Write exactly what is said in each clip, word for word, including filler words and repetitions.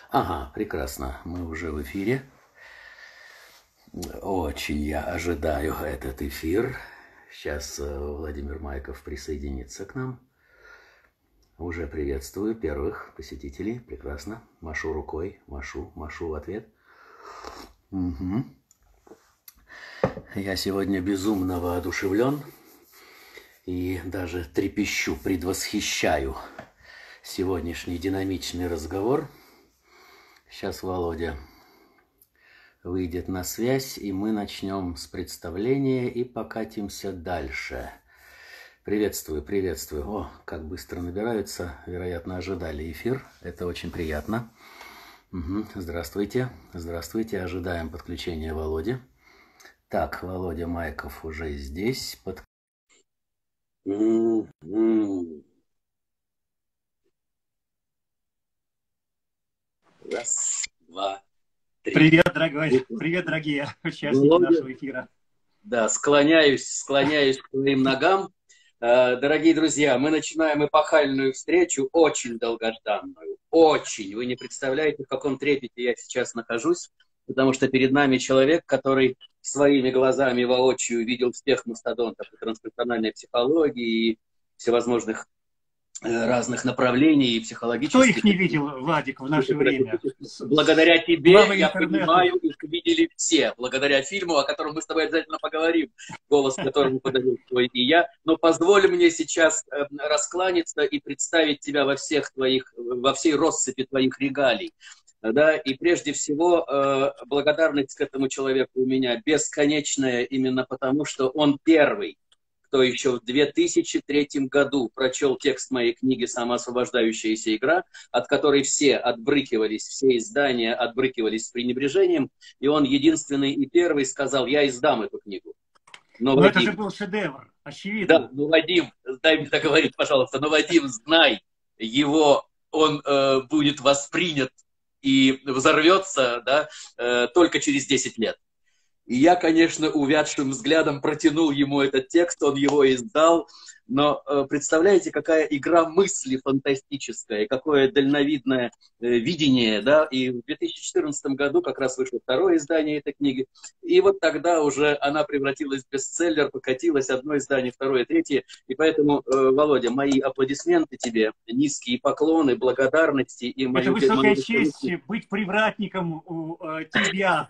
Ага, прекрасно. Мы уже в эфире. Очень я ожидаю этот эфир. Сейчас Владимир Майков присоединится к нам. Уже приветствую первых посетителей. Прекрасно. Машу рукой. Машу, машу в ответ. Угу. Я сегодня безумно воодушевлен и даже трепещу, предвосхищаю сегодняшний динамичный разговор. Сейчас Володя выйдет на связь, и мы начнем с представления и покатимся дальше. Приветствую, приветствую. О, как быстро набираются. Вероятно, ожидали эфир. Это очень приятно. Угу. Здравствуйте. Здравствуйте. Ожидаем подключения Володи. Так, Володя Майков уже здесь. Под... Раз, два, три. Привет, дорогой. Привет, дорогие участники Володя, нашего эфира. Да, склоняюсь, склоняюсь к твоим ногам. Дорогие друзья, мы начинаем эпохальную встречу, очень долгожданную. Очень. Вы не представляете, в каком трепете я сейчас нахожусь, потому что перед нами человек, который своими глазами воочию видел всех мастодонтов и трансперсональной психологии, и всевозможных разных направлений и психологических. Кто их не видел, Владик, в наше время? Благодаря тебе, Главы я интернета. Понимаю, их видели все. Благодаря фильму, о котором мы с тобой обязательно поговорим, голос которому подаю твой и я. Но позволь мне сейчас э, раскланяться и представить тебя во всех твоих, во всей россыпи твоих регалий. Да? И прежде всего, э, благодарность к этому человеку у меня бесконечная, именно потому, что он первый, кто еще в две тысячи третьем году прочел текст моей книги «Самоосвобождающаяся игра», от которой все отбрыкивались, все издания отбрыкивались с пренебрежением, и он единственный и первый сказал: я издам эту книгу. Но, но Вадим, это же был шедевр, очевидно. Да, ну, Вадим, дай мне договорить, пожалуйста, но, Вадим, знай, его, он э, будет воспринят и взорвется, да, э, только через десять лет. И я, конечно, увядшим взглядом протянул ему этот текст, он его издал. Но э, представляете, какая игра мысли фантастическая, какое дальновидное э, видение, да? И в две тысячи четырнадцатом году как раз вышло второе издание этой книги. И вот тогда уже она превратилась в бестселлер, покатилась одно издание, второе, третье. И поэтому, э, Володя, мои аплодисменты тебе, низкие поклоны, благодарности. И Это мою, высокая мою... честь быть привратником у э, тебя.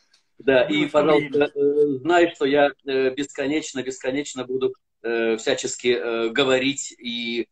Да, и, пожалуйста, знай, что я бесконечно, бесконечно буду всячески говорить и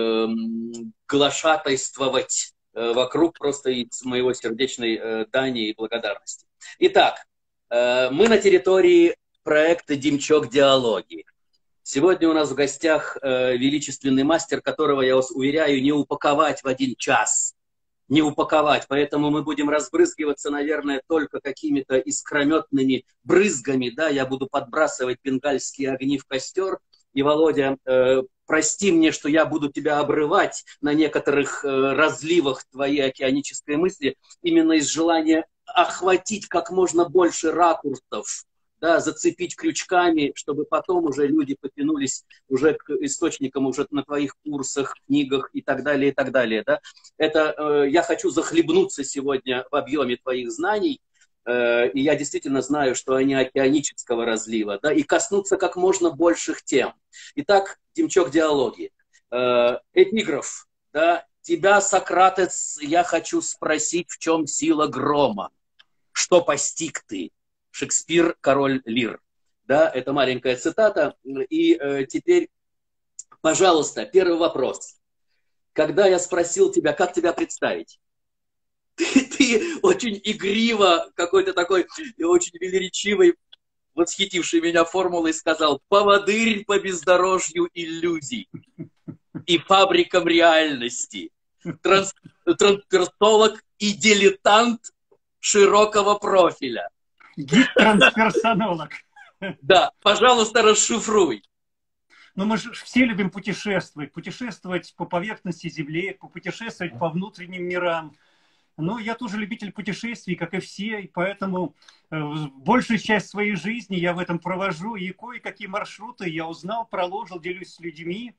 глашатайствовать вокруг просто из моего сердечной дани и благодарности. Итак, мы на территории проекта «Димчок Диалоги». Сегодня у нас в гостях величественный мастер, которого, я вас уверяю, не упаковать в один час. Не упаковать, поэтому мы будем разбрызгиваться, наверное, только какими-то искрометными брызгами, да, я буду подбрасывать бенгальские огни в костер, и, Володя, э, прости мне, что я буду тебя обрывать на некоторых э, разливах твоей океанической мысли, именно из желания охватить как можно больше ракурсов, да, зацепить крючками, чтобы потом уже люди потянулись уже к источникам уже на твоих курсах, книгах и так далее, и так далее. Да. Это э, я хочу захлебнуться сегодня в объеме твоих знаний, э, и я действительно знаю, что они океанического разлива, да, и коснуться как можно больших тем. Итак, Димчок Диалоги. Э, эпиграф, да, тебя, Сократец, я хочу спросить, в чем сила грома, что постиг ты? Шекспир, король лир. Да, это маленькая цитата. И э, теперь, пожалуйста, первый вопрос. Когда я спросил тебя, как тебя представить, ты, ты очень игриво, какой-то такой очень велеречивый, восхитивший меня формулой сказал: поводырь по бездорожью иллюзий и фабрикам реальности, транс, трансперсолог и дилетант широкого профиля. Гид-трансперсонолог. Да, пожалуйста, расшифруй. Ну, мы же все любим путешествовать. Путешествовать по поверхности Земли, путешествовать по внутренним мирам. Но я тоже любитель путешествий, как и все, и поэтому э, большую часть своей жизни я в этом провожу. И кое-какие маршруты я узнал, проложил, делюсь с людьми.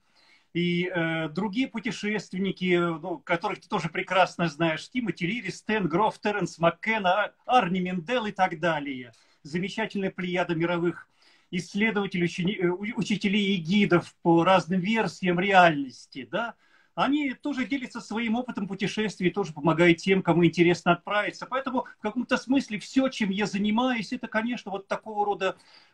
и э, другие путешественники, ну, которых ты тоже прекрасно знаешь, Тимоти Лири, Стэн Гроф, Теренс Маккенна, Арни Миндел и так далее. Замечательная плеяда мировых исследователей, учени, учителей и гидов по разным версиям реальности, да, они тоже делятся своим опытом путешествий, тоже помогают тем, кому интересно отправиться. Поэтому в каком-то смысле все, чем я занимаюсь, это, конечно, вот такого рода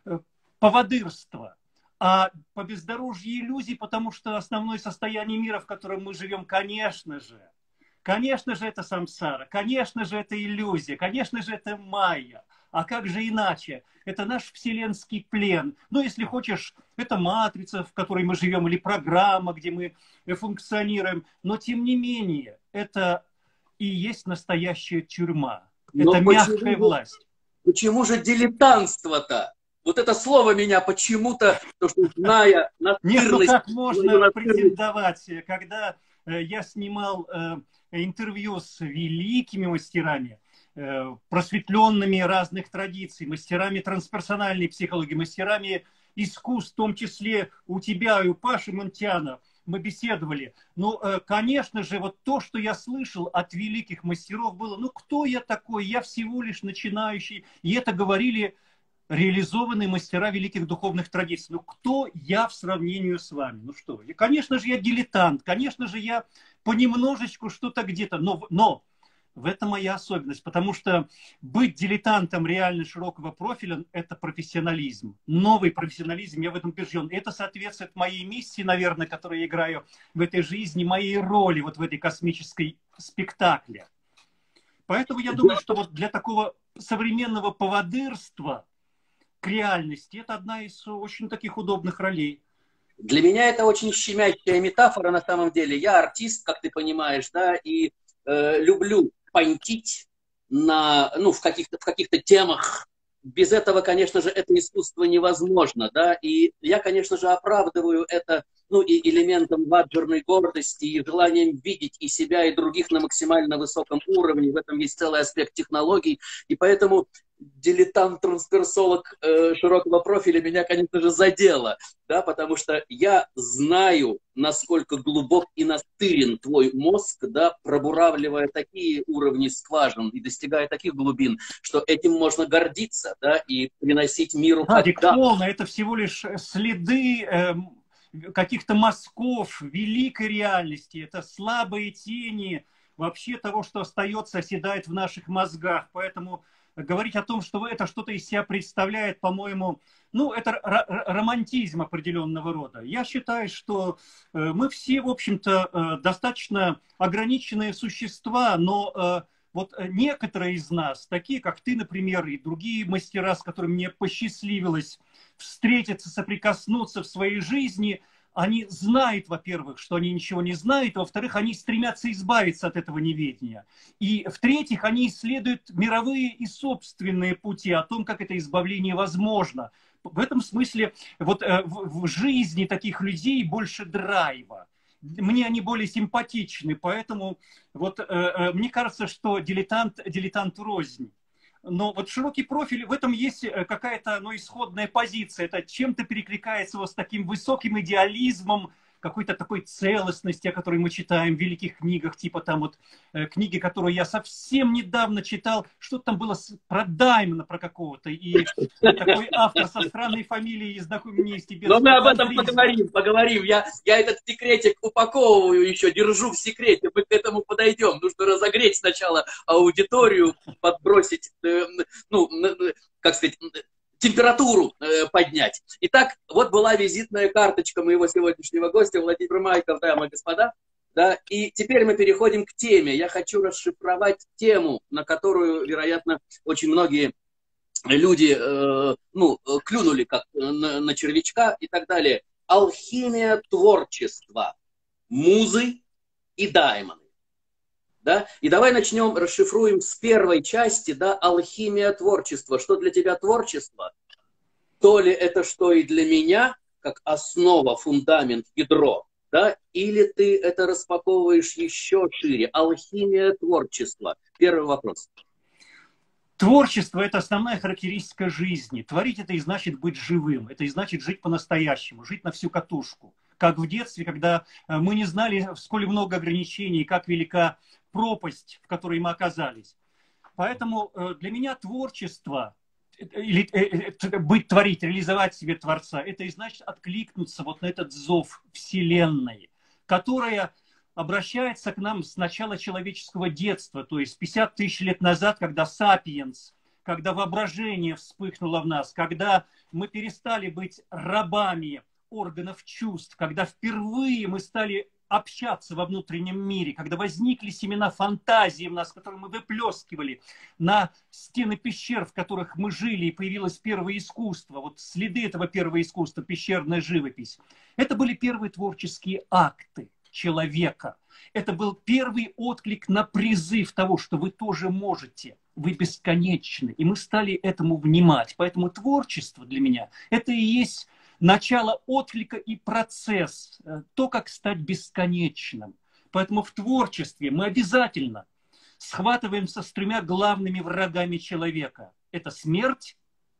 поводырство. А по бездорожью иллюзий, потому что основное состояние мира, в котором мы живем, конечно же, конечно же, это самсара, конечно же, это иллюзия, конечно же, это майя. А как же иначе? Это наш вселенский плен. Ну, если хочешь, это матрица, в которой мы живем, или программа, где мы функционируем. Но, тем не менее, это и есть настоящая тюрьма. Но это почему, мягкая власть. Почему же дилетантство-то? Вот это слово меня почему-то, то, что зная настырность... Нет, ну как можно претендовать, когда я снимал интервью с великими мастерами, просветленными разных традиций, мастерами трансперсональной психологии, мастерами искусств, в том числе у тебя и у Паши Мунтяна, мы беседовали. Ну, конечно же, вот то, что я слышал от великих мастеров, было, ну, кто я такой? Я всего лишь начинающий. И это говорили реализованные мастера великих духовных традиций. Ну, кто я в сравнении с вами? Ну что, и, конечно же, я дилетант, конечно же, я понемножечку что-то где-то, но... но в этом моя особенность, потому что быть дилетантом реально широкого профиля – это профессионализм. Новый профессионализм, я в этом убежден. Это соответствует моей миссии, наверное, которую я играю в этой жизни, моей роли вот в этой космической спектакле. Поэтому я думаю, что вот для такого современного поводырства к реальности это одна из очень таких удобных ролей. Для меня это очень щемящая метафора на самом деле. Я артист, как ты понимаешь, да, и э, люблю понтить на, ну, в каких-то в каких-то темах. Без этого, конечно же, это искусство невозможно, да, и я, конечно же, оправдываю это, ну, и элементом ваджерной гордости, и желанием видеть и себя, и других на максимально высоком уровне. В этом есть целый аспект технологий, и поэтому дилетант-трансперсолог э, широкого профиля меня, конечно же, задело, да, потому что я знаю, насколько глубок и настырен твой мозг, да, пробуравливая такие уровни скважин и достигая таких глубин, что этим можно гордиться, да, и приносить миру... Адик, полно, это всего лишь следы э, каких-то мазков великой реальности, это слабые тени вообще того, что остается, оседает в наших мозгах, поэтому... Говорить о том, что это что-то из себя представляет, по-моему, ну, это романтизм определенного рода. Я считаю, что мы все, в общем-то, достаточно ограниченные существа, но вот некоторые из нас, такие как ты, например, и другие мастера, с которыми мне посчастливилось встретиться, соприкоснуться в своей жизни, они знают, во-первых, что они ничего не знают, а во-вторых, они стремятся избавиться от этого неведения. И в-третьих, они исследуют мировые и собственные пути о том, как это избавление возможно. В этом смысле вот э, в, в жизни таких людей больше драйва. Мне они более симпатичны, поэтому вот, э, э, мне кажется, что дилетант, дилетант рознь. Но вот широкий профиль, в этом есть какая-то, ну, исходная позиция. Это чем-то перекликается вот с таким высоким идеализмом, какой-то такой целостности, о которой мы читаем в великих книгах, типа там вот э, книги, которую я совсем недавно читал, что-то там было про Даймона, про какого-то, и такой автор со странной фамилией, знакомый мне из тебя. Но мы об этом поговорим, поговорим. Я, я этот секретик упаковываю еще, держу в секрете, мы к этому подойдем. Нужно разогреть сначала аудиторию, подбросить, э, ну, как сказать... температуру э, поднять. Итак, вот была визитная карточка моего сегодняшнего гостя, Владимир Майков, дамы и господа. Да, и теперь мы переходим к теме. Я хочу расшифровать тему, на которую, вероятно, очень многие люди э, ну, клюнули как на, на червячка и так далее. Алхимия творчества. Музы и даймоны. Да? И давай начнем, расшифруем с первой части, да, алхимия творчества. Что для тебя творчество? То ли это что и для меня, как основа, фундамент, ядро, да? Или ты это распаковываешь еще шире? Алхимия творчества. Первый вопрос. Творчество – это основная характеристика жизни. Творить – это и значит быть живым. Это и значит жить по-настоящему, жить на всю катушку. как в детстве, когда мы не знали, сколь много ограничений, как велика пропасть, в которой мы оказались. Поэтому для меня творчество, или быть, творить, реализовать себе Творца, это и значит откликнуться вот на этот зов Вселенной, которая обращается к нам с начала человеческого детства, то есть пятьдесят тысяч лет назад, когда сапиенс, когда воображение вспыхнуло в нас, когда мы перестали быть рабами органов чувств, когда впервые мы стали общаться во внутреннем мире, когда возникли семена фантазии в нас, которые мы выплескивали на стены пещер, в которых мы жили, и появилось первое искусство, вот следы этого первого искусства, пещерная живопись. Это были первые творческие акты человека. Это был первый отклик на призыв того, что вы тоже можете, вы бесконечны. И мы стали этому внимать. Поэтому творчество для меня – это и есть начало отклика и процесс, то, как стать бесконечным. Поэтому в творчестве мы обязательно схватываемся с тремя главными врагами человека. Это смерть,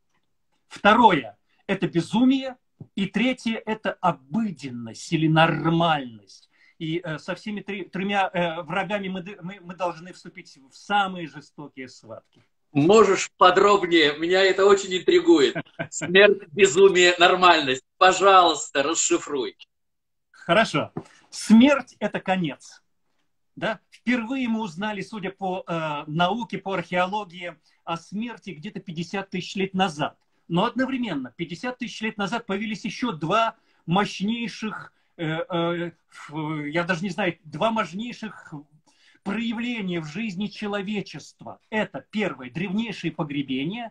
второе – это безумие, и третье – это обыденность или нормальность. И э, со всеми три, тремя э, врагами мы, мы, мы должны вступить в самые жестокие схватки. Можешь подробнее? Меня это очень интригует. Смерть, безумие, нормальность. Пожалуйста, расшифруй. Хорошо. Смерть – это конец. Да? Впервые мы узнали, судя по э, науке, по археологии, о смерти где-то пятьдесят тысяч лет назад. Но одновременно пятьдесят тысяч лет назад появились еще два мощнейших, э, э, я даже не знаю, два мощнейших проявления в жизни человечества. Это первое, древнейшее погребение.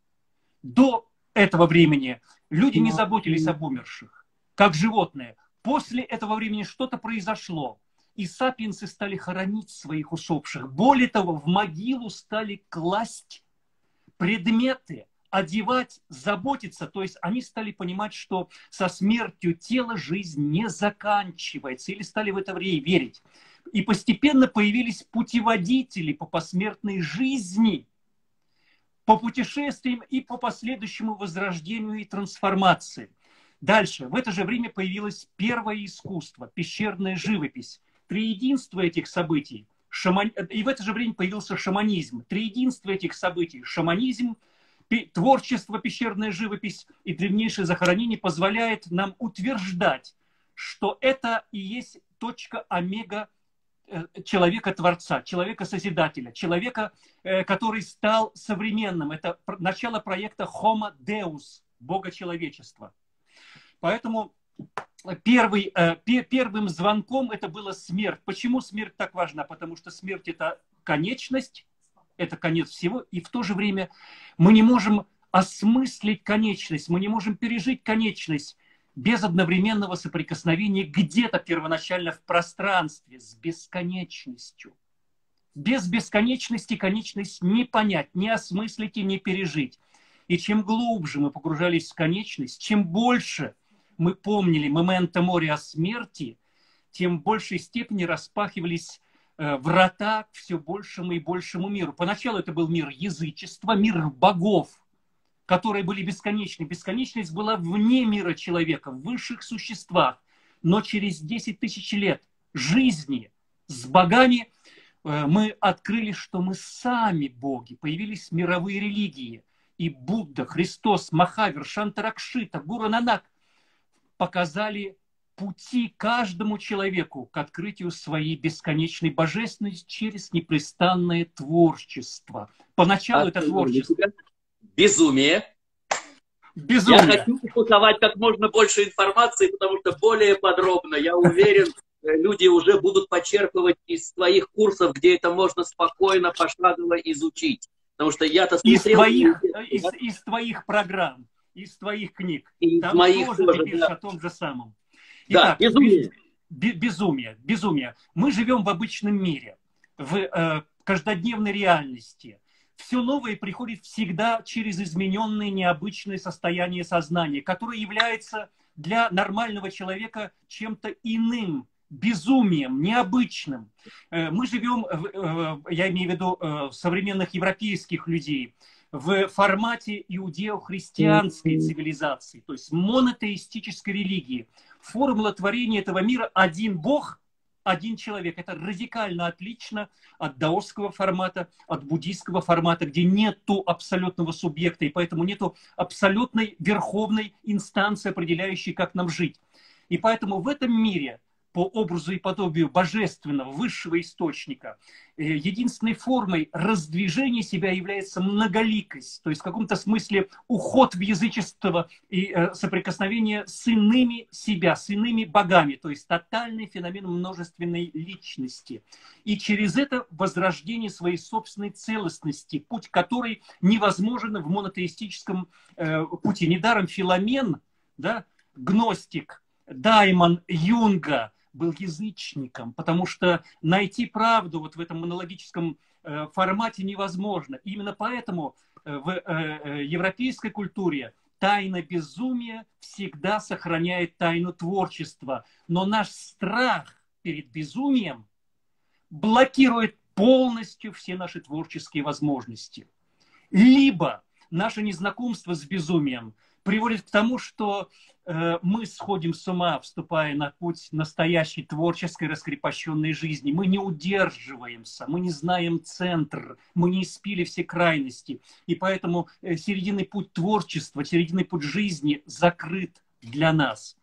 До этого времени люди не заботились об умерших, как животные. После этого времени что-то произошло, и сапиенсы стали хоронить своих усопших. Более того, в могилу стали класть предметы, одевать, заботиться. То есть они стали понимать, что со смертью тела жизнь не заканчивается. Или стали в это время верить. И постепенно появились путеводители по посмертной жизни, по путешествиям и по последующему возрождению и трансформации. Дальше. В это же время появилось первое искусство, пещерная живопись. Триединство этих событий. Шаман... И в это же время появился шаманизм. Триединство этих событий. Шаманизм, творчество, пещерная живопись и древнейшее захоронение позволяет нам утверждать, что это и есть точка омега человека-творца, человека-созидателя, человека, который стал современным. Это начало проекта Homo Deus, Бога человечества. Поэтому первый, первым звонком это была смерть. Почему смерть так важна? Потому что смерть – это конечность, это конец всего, и в то же время мы не можем осмыслить конечность, мы не можем пережить конечность без одновременного соприкосновения где-то первоначально в пространстве с бесконечностью. Без бесконечности конечность не понять, не осмыслить и не пережить. И чем глубже мы погружались в конечность, чем больше мы помнили моменто мори о смерти, тем в большей степени распахивались э, врата к все большему и большему миру. Поначалу это был мир язычества, мир богов, которые были бесконечны. Бесконечность была вне мира человека, в высших существах. Но через десять тысяч лет жизни с богами э, мы открыли, что мы сами боги. Появились мировые религии. И Будда, Христос, Махавир, Шантаракшита, Гуру Нанак показали пути каждому человеку к открытию своей бесконечной божественности через непрестанное творчество. Поначалу а это творчество. Безумие. Безумие. Я хочу публиковать как можно больше информации, потому что более подробно, я уверен, люди уже будут почерпывать из твоих курсов, где это можно спокойно, пошагово изучить. Потому что я-то смотрел... Из твоих, из, из твоих программ, из твоих книг. И там моих тоже, тоже, ты пишешь да. о том же самом. Да, Итак, безумие. Безумие, безумие. Мы живем в обычном мире, в э, каждодневной реальности. Все новое приходит всегда через измененное необычное состояние сознания, которое является для нормального человека чем-то иным, безумием, необычным. Мы живем, я имею в виду современных европейских людей, в формате иудео-христианской цивилизации, то есть монотеистической религии, формула творения этого мира один Бог, один человек. Это радикально отлично от даосского формата, от буддийского формата, где нету абсолютного субъекта, и поэтому нету абсолютной верховной инстанции, определяющей, как нам жить. И поэтому в этом мире, по образу и подобию божественного, высшего источника, единственной формой раздвижения себя является многоликость, то есть в каком-то смысле уход в язычество и соприкосновение с иными себя, с иными богами, то есть тотальный феномен множественной личности. И через это возрождение своей собственной целостности, путь которой невозможен в монотеистическом пути. Недаром Филомен, да, гностик, даймон Юнга, был язычником, потому что найти правду вот в этом монологическом э, формате невозможно. И именно поэтому э, в э, европейской культуре тайна безумия всегда сохраняет тайну творчества. Но наш страх перед безумием блокирует полностью все наши творческие возможности. Либо наше незнакомство с безумием приводит к тому, что э, мы сходим с ума, вступая на путь настоящей творческой раскрепощенной жизни. Мы не удерживаемся, мы не знаем центр, мы не испили все крайности. И поэтому э, серединный путь творчества, серединный путь жизни закрыт для нас.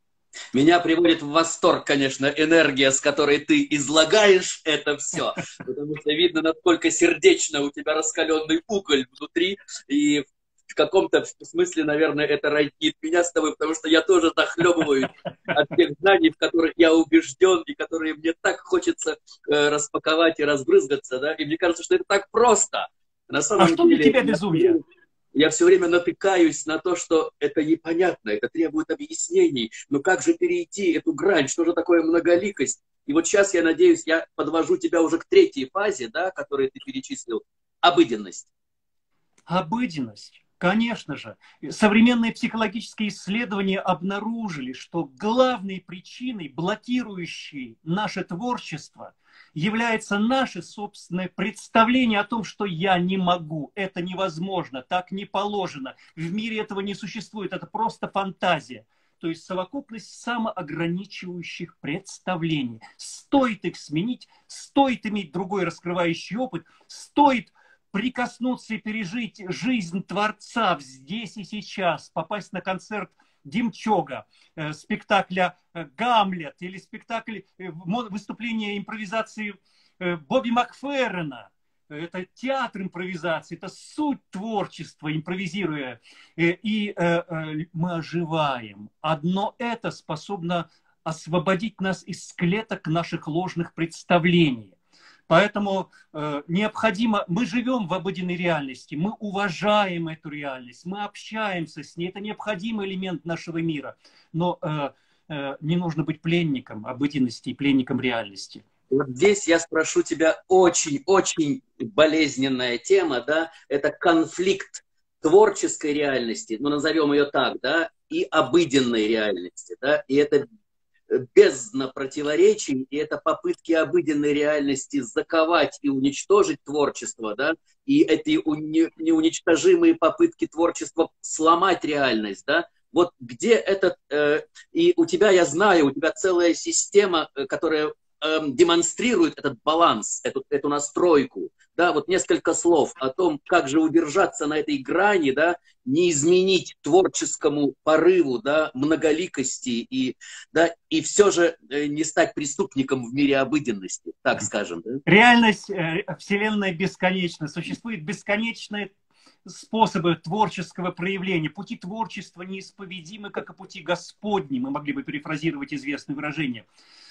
Меня приводит в восторг, конечно, энергия, с которой ты излагаешь это все. Потому что видно, насколько сердечно у тебя раскаленный уголь внутри. И в каком-то смысле, наверное, это роднит меня с тобой, потому что я тоже захлебываюсь от тех знаний, в которых я убежден, и которые мне так хочется э, распаковать и разбрызгаться. Да? И мне кажется, что это так просто. На самом а что деле, для тебя безумие? Я все время натыкаюсь на то, что это непонятно, это требует объяснений. Но как же перейти эту грань? Что же такое многоликость? И вот сейчас, я надеюсь, я подвожу тебя уже к третьей фазе, да, которую ты перечислил. Обыденность. Обыденность. Конечно же, современные психологические исследования обнаружили, что главной причиной, блокирующей наше творчество, является наше собственное представление о том, что я не могу, это невозможно, так не положено, в мире этого не существует, это просто фантазия. То есть совокупность самоограничивающих представлений. Стоит их сменить, стоит иметь другой раскрывающий опыт, стоит прикоснуться и пережить жизнь Творца здесь и сейчас, попасть на концерт Димчога, э, спектакля э, «Гамлет» или спектакль, э, выступление импровизации э, Бобби Макферрена. Это театр импровизации, это суть творчества, импровизируя. Э, и э, э, мы оживаем. Одно это способно освободить нас из клеток наших ложных представлений. Поэтому э, необходимо, мы живем в обыденной реальности, мы уважаем эту реальность, мы общаемся с ней, это необходимый элемент нашего мира. Но э, э, не нужно быть пленником обыденности и пленником реальности. Вот здесь я спрошу тебя очень-очень болезненная тема, да, это конфликт творческой реальности, ну назовем ее так, да, и обыденной реальности, да, и это бездна противоречий, и это попытки обыденной реальности заковать и уничтожить творчество, да, и эти неуничтожимые попытки творчества сломать реальность, да, вот где этот, э, и у тебя, я знаю, у тебя целая система, которая э, демонстрирует этот баланс, эту, эту настройку, да, вот несколько слов о том, как же удержаться на этой грани, да, не изменить творческому порыву, да, многоликости и, да, и все же не стать преступником в мире обыденности, так скажем. Да? Реальность, Вселенная бесконечна, существует бесконечные способы творческого проявления. Пути творчества неисповедимы, как и пути Господни, мы могли бы перефразировать известное выражение.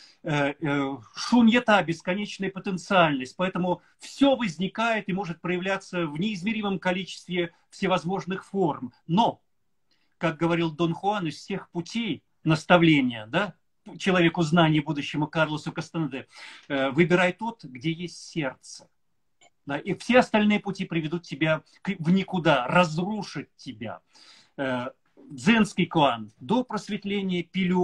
Шуньята, бесконечная потенциальность. Поэтому все возникает и может проявляться в неизмеримом количестве всевозможных форм. Но, как говорил Дон Хуан, из всех путей наставления, да, человеку знания будущему Карлосу Кастанеде, выбирай тот, где есть сердце. Да, и все остальные пути приведут тебя в никуда, разрушат тебя. Дзенский клан до просветления Пилю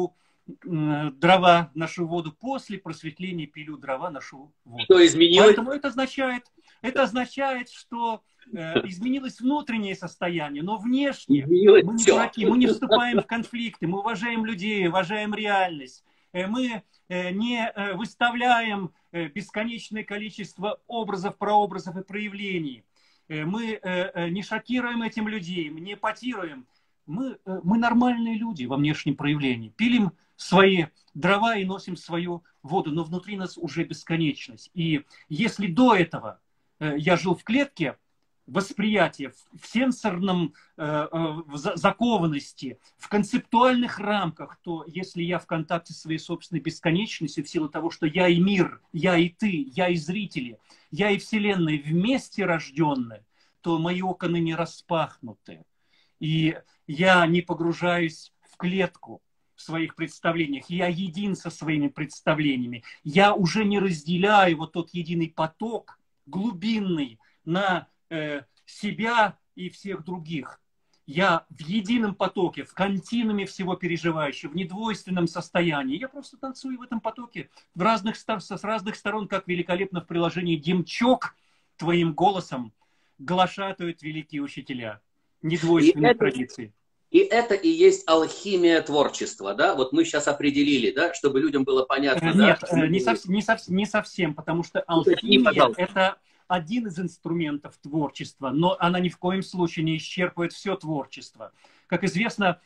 дрова, нашу воду, после просветления пилю дрова, нашу воду. Что изменилось? Поэтому это означает, это означает, что э, изменилось внутреннее состояние, но внешне Изменилось мы не все. дураки, мы не вступаем в конфликты, мы уважаем людей, уважаем реальность. Э, мы э, не э, выставляем э, бесконечное количество образов, прообразов и проявлений. Э, мы э, не шокируем этим людей, мы не эпатируем. Мы, э, мы нормальные люди во внешнем проявлении. Пилим свои дрова и носим свою воду, но внутри нас уже бесконечность. И если до этого э, я жил в клетке, восприятие в сенсорном э, в закованности, в концептуальных рамках, то если я в контакте с своей собственной бесконечностью, в силу того, что я и мир, я и ты, я и зрители, я и Вселенная вместе рожденные, то мои окна не распахнуты. И я не погружаюсь в клетку в своих представлениях. Я един со своими представлениями. Я уже не разделяю вот тот единый поток глубинный на э, себя и всех других. Я в едином потоке, в континууме всего переживающего, в недвойственном состоянии. Я просто танцую в этом потоке в разных, с разных сторон, как великолепно в приложении «Демчок» твоим голосом глашатают великие учителя недвойственной традиции. И это и есть алхимия творчества, да? Вот мы сейчас определили, да, чтобы людям было понятно. Нет, да? не, совсем, не, совсем, не совсем, потому что алхимия – это один из инструментов творчества, но она ни в коем случае не исчерпывает все творчество. Как известно,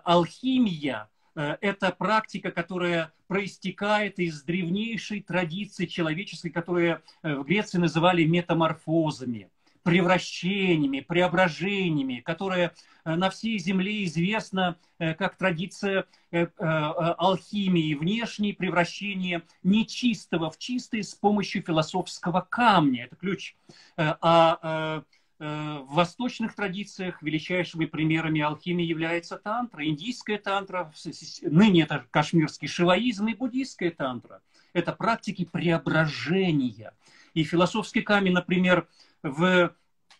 алхимия – это практика, которая проистекает из древнейшей традиции человеческой, которую в Греции называли метаморфозами, превращениями, преображениями, которая на всей земле известна как традиция алхимии, внешние превращения нечистого в чистое с помощью философского камня. Это ключ. А в восточных традициях величайшими примерами алхимии является тантра, индийская тантра, ныне это кашмирский шиваизм и буддийская тантра. Это практики преображения. И философский камень, например, в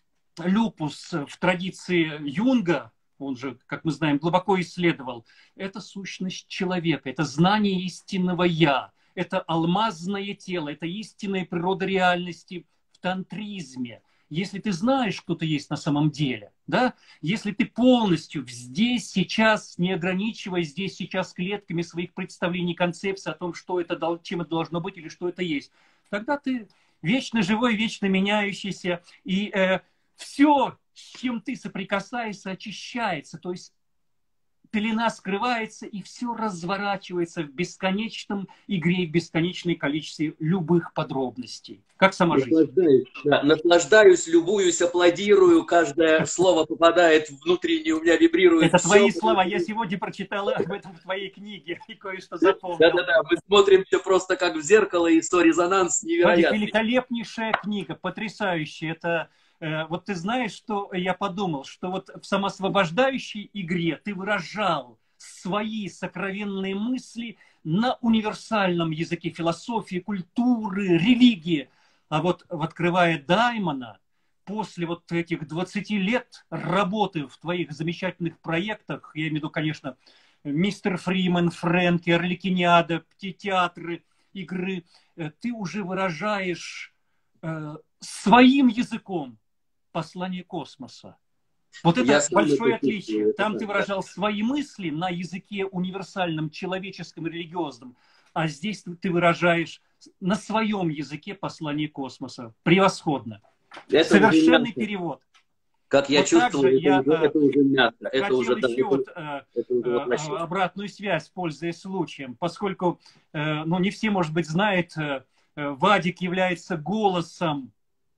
люпус в традиции Юнга, он же, как мы знаем, глубоко исследовал, это сущность человека, это знание истинного «я», это алмазное тело, это истинная природа реальности в тантризме. Если ты знаешь, кто ты есть на самом деле, да? Если ты полностью здесь, сейчас, не ограничивая здесь, сейчас клетками своих представлений, концепций о том, что это, чем это должно быть или что это есть, тогда ты вечно живой, вечно меняющийся, и э, все, с чем ты соприкасаешься, очищается, то есть пелена скрывается, и все разворачивается в бесконечном игре, в бесконечном количестве любых подробностей. Как сама жизнь. Наслаждаюсь, да, наслаждаюсь, любуюсь, аплодирую, каждое слово попадает внутренне, у меня вибрирует. Это все. твои слова, я сегодня прочитала об этом в твоей книге и кое-что запомнил. Да-да-да, мы смотрим все просто как в зеркало, и резонанс невероятный. Великолепнейшая книга, потрясающая. Это вот ты знаешь, что я подумал, что вот в самоосвобождающей игре ты выражал свои сокровенные мысли на универсальном языке философии, культуры, религии. А вот открывая Даймона, после вот этих двадцати лет работы в твоих замечательных проектах, я имею в виду, конечно, мистер Фримен, Фрэнки, Орликиниада, театры, игры, ты уже выражаешь э, своим языком послание космоса. Вот это Я большое отличие. Там ты выражал свои мысли на языке универсальном, человеческом, религиозном, а здесь ты выражаешь на своем языке послание космоса. Превосходно. Это совершенный перевод. Как я вот чувствую, это, я, уже, это уже мягко. Это хотел уже, еще да, вот, это, это уже обратную связь, пользуясь случаем, поскольку ну, не все, может быть, знают, Вадик является голосом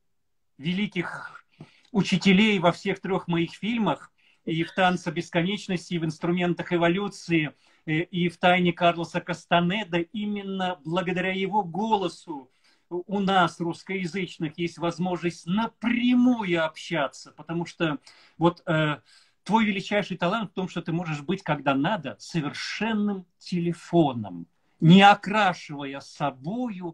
великих учителей во всех трех моих фильмах, и в «Танце бесконечности», и в «Инструментах эволюции», и в «Тайне Карлоса Кастанеда». Именно благодаря его голосу у нас, русскоязычных, есть возможность напрямую общаться, потому что вот э, твой величайший талант в том, что ты можешь быть, когда надо, совершенным телефоном, не окрашивая собою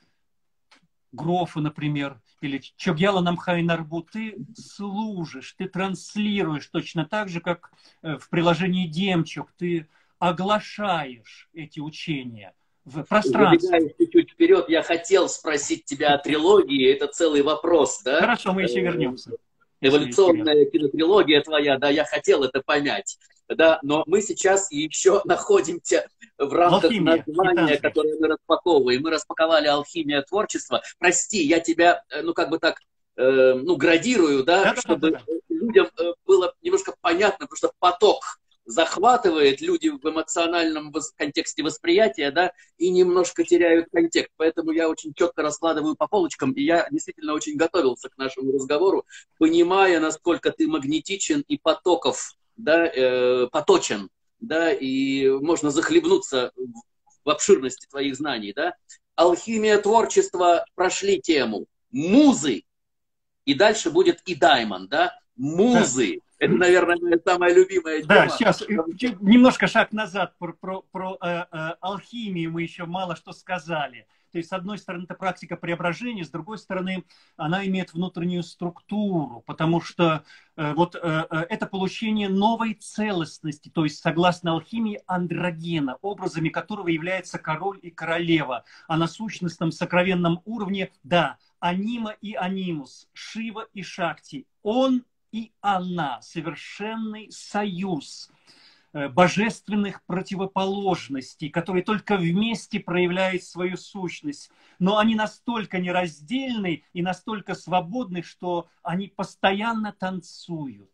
Грофа, например, или Чогьяла Намхай-Нарбу, ты служишь, ты транслируешь точно так же, как в приложении Демчок, ты оглашаешь эти учения в пространстве. Забегая чуть-чуть вперед, я хотел спросить тебя о трилогии. Это целый вопрос, да? Хорошо, мы еще вернемся. Эволюционная кинотрилогия твоя, да, я хотел это понять. Да, но мы сейчас еще находимся в рамках Алхимия, названия, которое мы распаковываем. Мы распаковали «Алхимия творчества». Прости, я тебя, ну, как бы так, э, ну, градирую, да, да, чтобы да, да, да. людям было немножко понятно, потому что поток захватывает, люди в эмоциональном контексте восприятия, да, и немножко теряют контекст. Поэтому я очень четко раскладываю по полочкам, и я действительно очень готовился к нашему разговору, понимая, насколько ты магнетичен и потоков, да, э, поточен, да, и можно захлебнуться в обширности твоих знаний, да. Алхимия творчества, прошли тему. Музы. И дальше будет и Даймон, да. Музы. Да. Это, наверное, моя самая любимая тема. Да, сейчас немножко шаг назад про, про, про э, э, алхимию мы еще мало что сказали. То есть, с одной стороны, это практика преображения, с другой стороны, она имеет внутреннюю структуру, потому что э, вот э, это получение новой целостности, то есть, согласно алхимии, андрогена, образами которого является король и королева, а на сущностном сокровенном уровне, да, анима и анимус, Шива и Шакти, он и она, совершенный союз божественных противоположностей, которые только вместе проявляют свою сущность. Но они настолько нераздельны и настолько свободны, что они постоянно танцуют.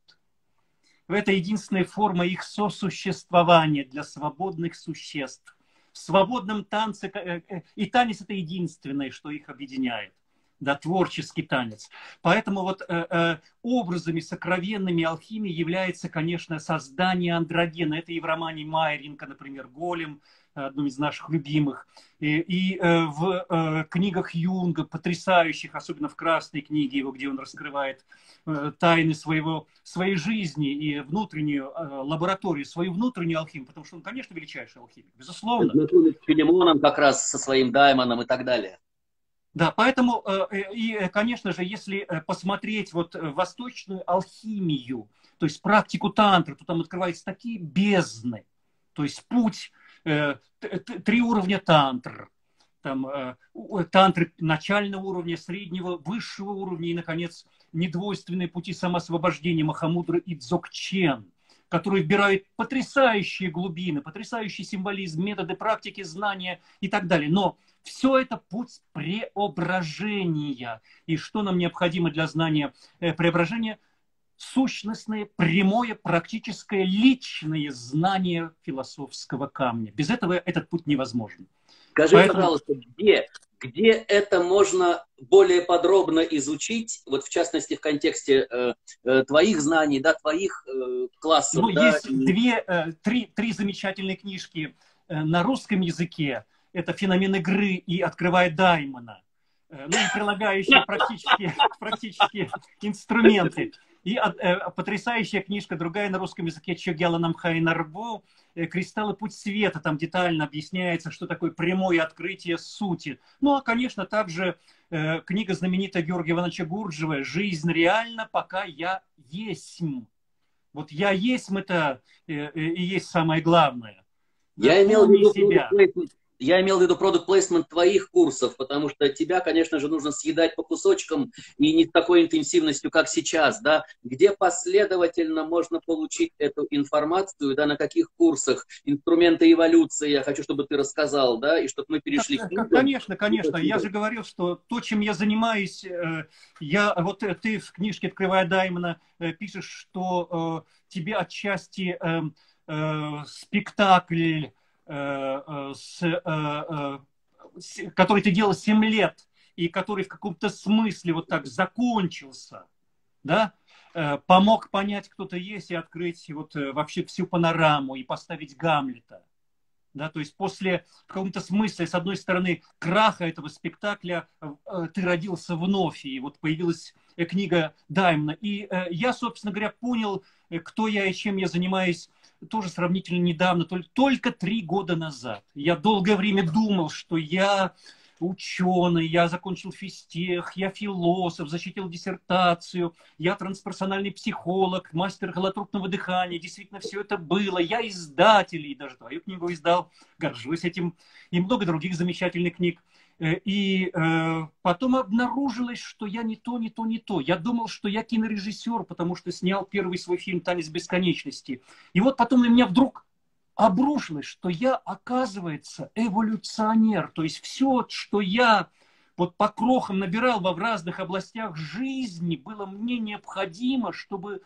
Это единственная форма их сосуществования для свободных существ. В свободном танце, и танец это единственное, что их объединяет. Да, творческий танец. Поэтому вот э, э, образами сокровенными алхимии является, конечно, создание андрогена. Это и в романе Майренко, например, «Голем», одном из наших любимых. И, и э, в э, книгах Юнга, потрясающих, особенно в «Красной книге» его, где он раскрывает э, тайны своего, своей жизни и внутреннюю э, лабораторию, свою внутреннюю алхимию, потому что он, конечно, величайший алхимик, безусловно. С Филимоном как раз со своим Даймоном и так далее. Да, поэтому, и, конечно же, если посмотреть вот восточную алхимию, то есть практику тантры, то там открываются такие бездны, то есть путь, три уровня тантр, там, тантры начального уровня, среднего, высшего уровня и, наконец, недвойственные пути самоосвобождения Махамудры и Дзогчен, которые вбирают потрясающие глубины, потрясающий символизм, методы практики, знания и так далее. Но все это путь преображения. И что нам необходимо для знания преображения? Сущностное, прямое, практическое, личное знание философского камня. Без этого этот путь невозможен. Скажи, Поэтому... пожалуйста, где, где это можно более подробно изучить, вот в частности в контексте э, э, твоих знаний, да, твоих э, классов? Ну, да, есть и... две, э, три, три замечательные книжки э, на русском языке. Это «Феномен игры» и «Открывая Даймона». Ну и прилагающие практически, практически инструменты. И э, потрясающая книжка, другая на русском языке, Чогьяла Намхай Нарбу, «Кристаллы путь света». Там детально объясняется, что такое прямое открытие сути. Ну а, конечно, также э, книга знаменитая Георгия Ивановича Гурджева «Жизнь реальна, пока я есмь». Вот «я есмь» это э, и есть самое главное. Я имел в виду себя. Я имел в виду product placement твоих курсов, потому что тебя, конечно же, нужно съедать по кусочкам и не с такой интенсивностью, как сейчас, да, где последовательно можно получить эту информацию, да, на каких курсах, инструменты эволюции, я хочу, чтобы ты рассказал, да, и чтобы мы перешли так, к книгам. Конечно, конечно, я же говорил, что то, чем я занимаюсь, я, вот ты в книжке «Открывая Даймона» пишешь, что тебе отчасти спектакль, С, с, который ты делал семь лет, и который в каком-то смысле вот так закончился, да, помог понять, кто-то есть, и открыть вот вообще всю панораму, и поставить Гамлета. Да, то есть после, в каком-то смысле, с одной стороны, краха этого спектакля, ты родился вновь, и вот появилась книга Даймона. И я, собственно говоря, понял, кто я и чем я занимаюсь, тоже сравнительно недавно, только три года назад. Я долгое время думал, что я ученый, я закончил физтех, я философ, защитил диссертацию, я трансперсональный психолог, мастер голотрупного дыхания. Действительно, все это было. Я издатель, и даже твою книгу издал, горжусь этим, и много других замечательных книг. И э, потом обнаружилось, что я не то, не то, не то. Я думал, что я кинорежиссер, потому что снял первый свой фильм «Танец бесконечности». И вот потом на меня вдруг обрушилось, что я, оказывается, эволюционер. То есть все, что я вот по крохам набирал во в разных областях жизни, было мне необходимо, чтобы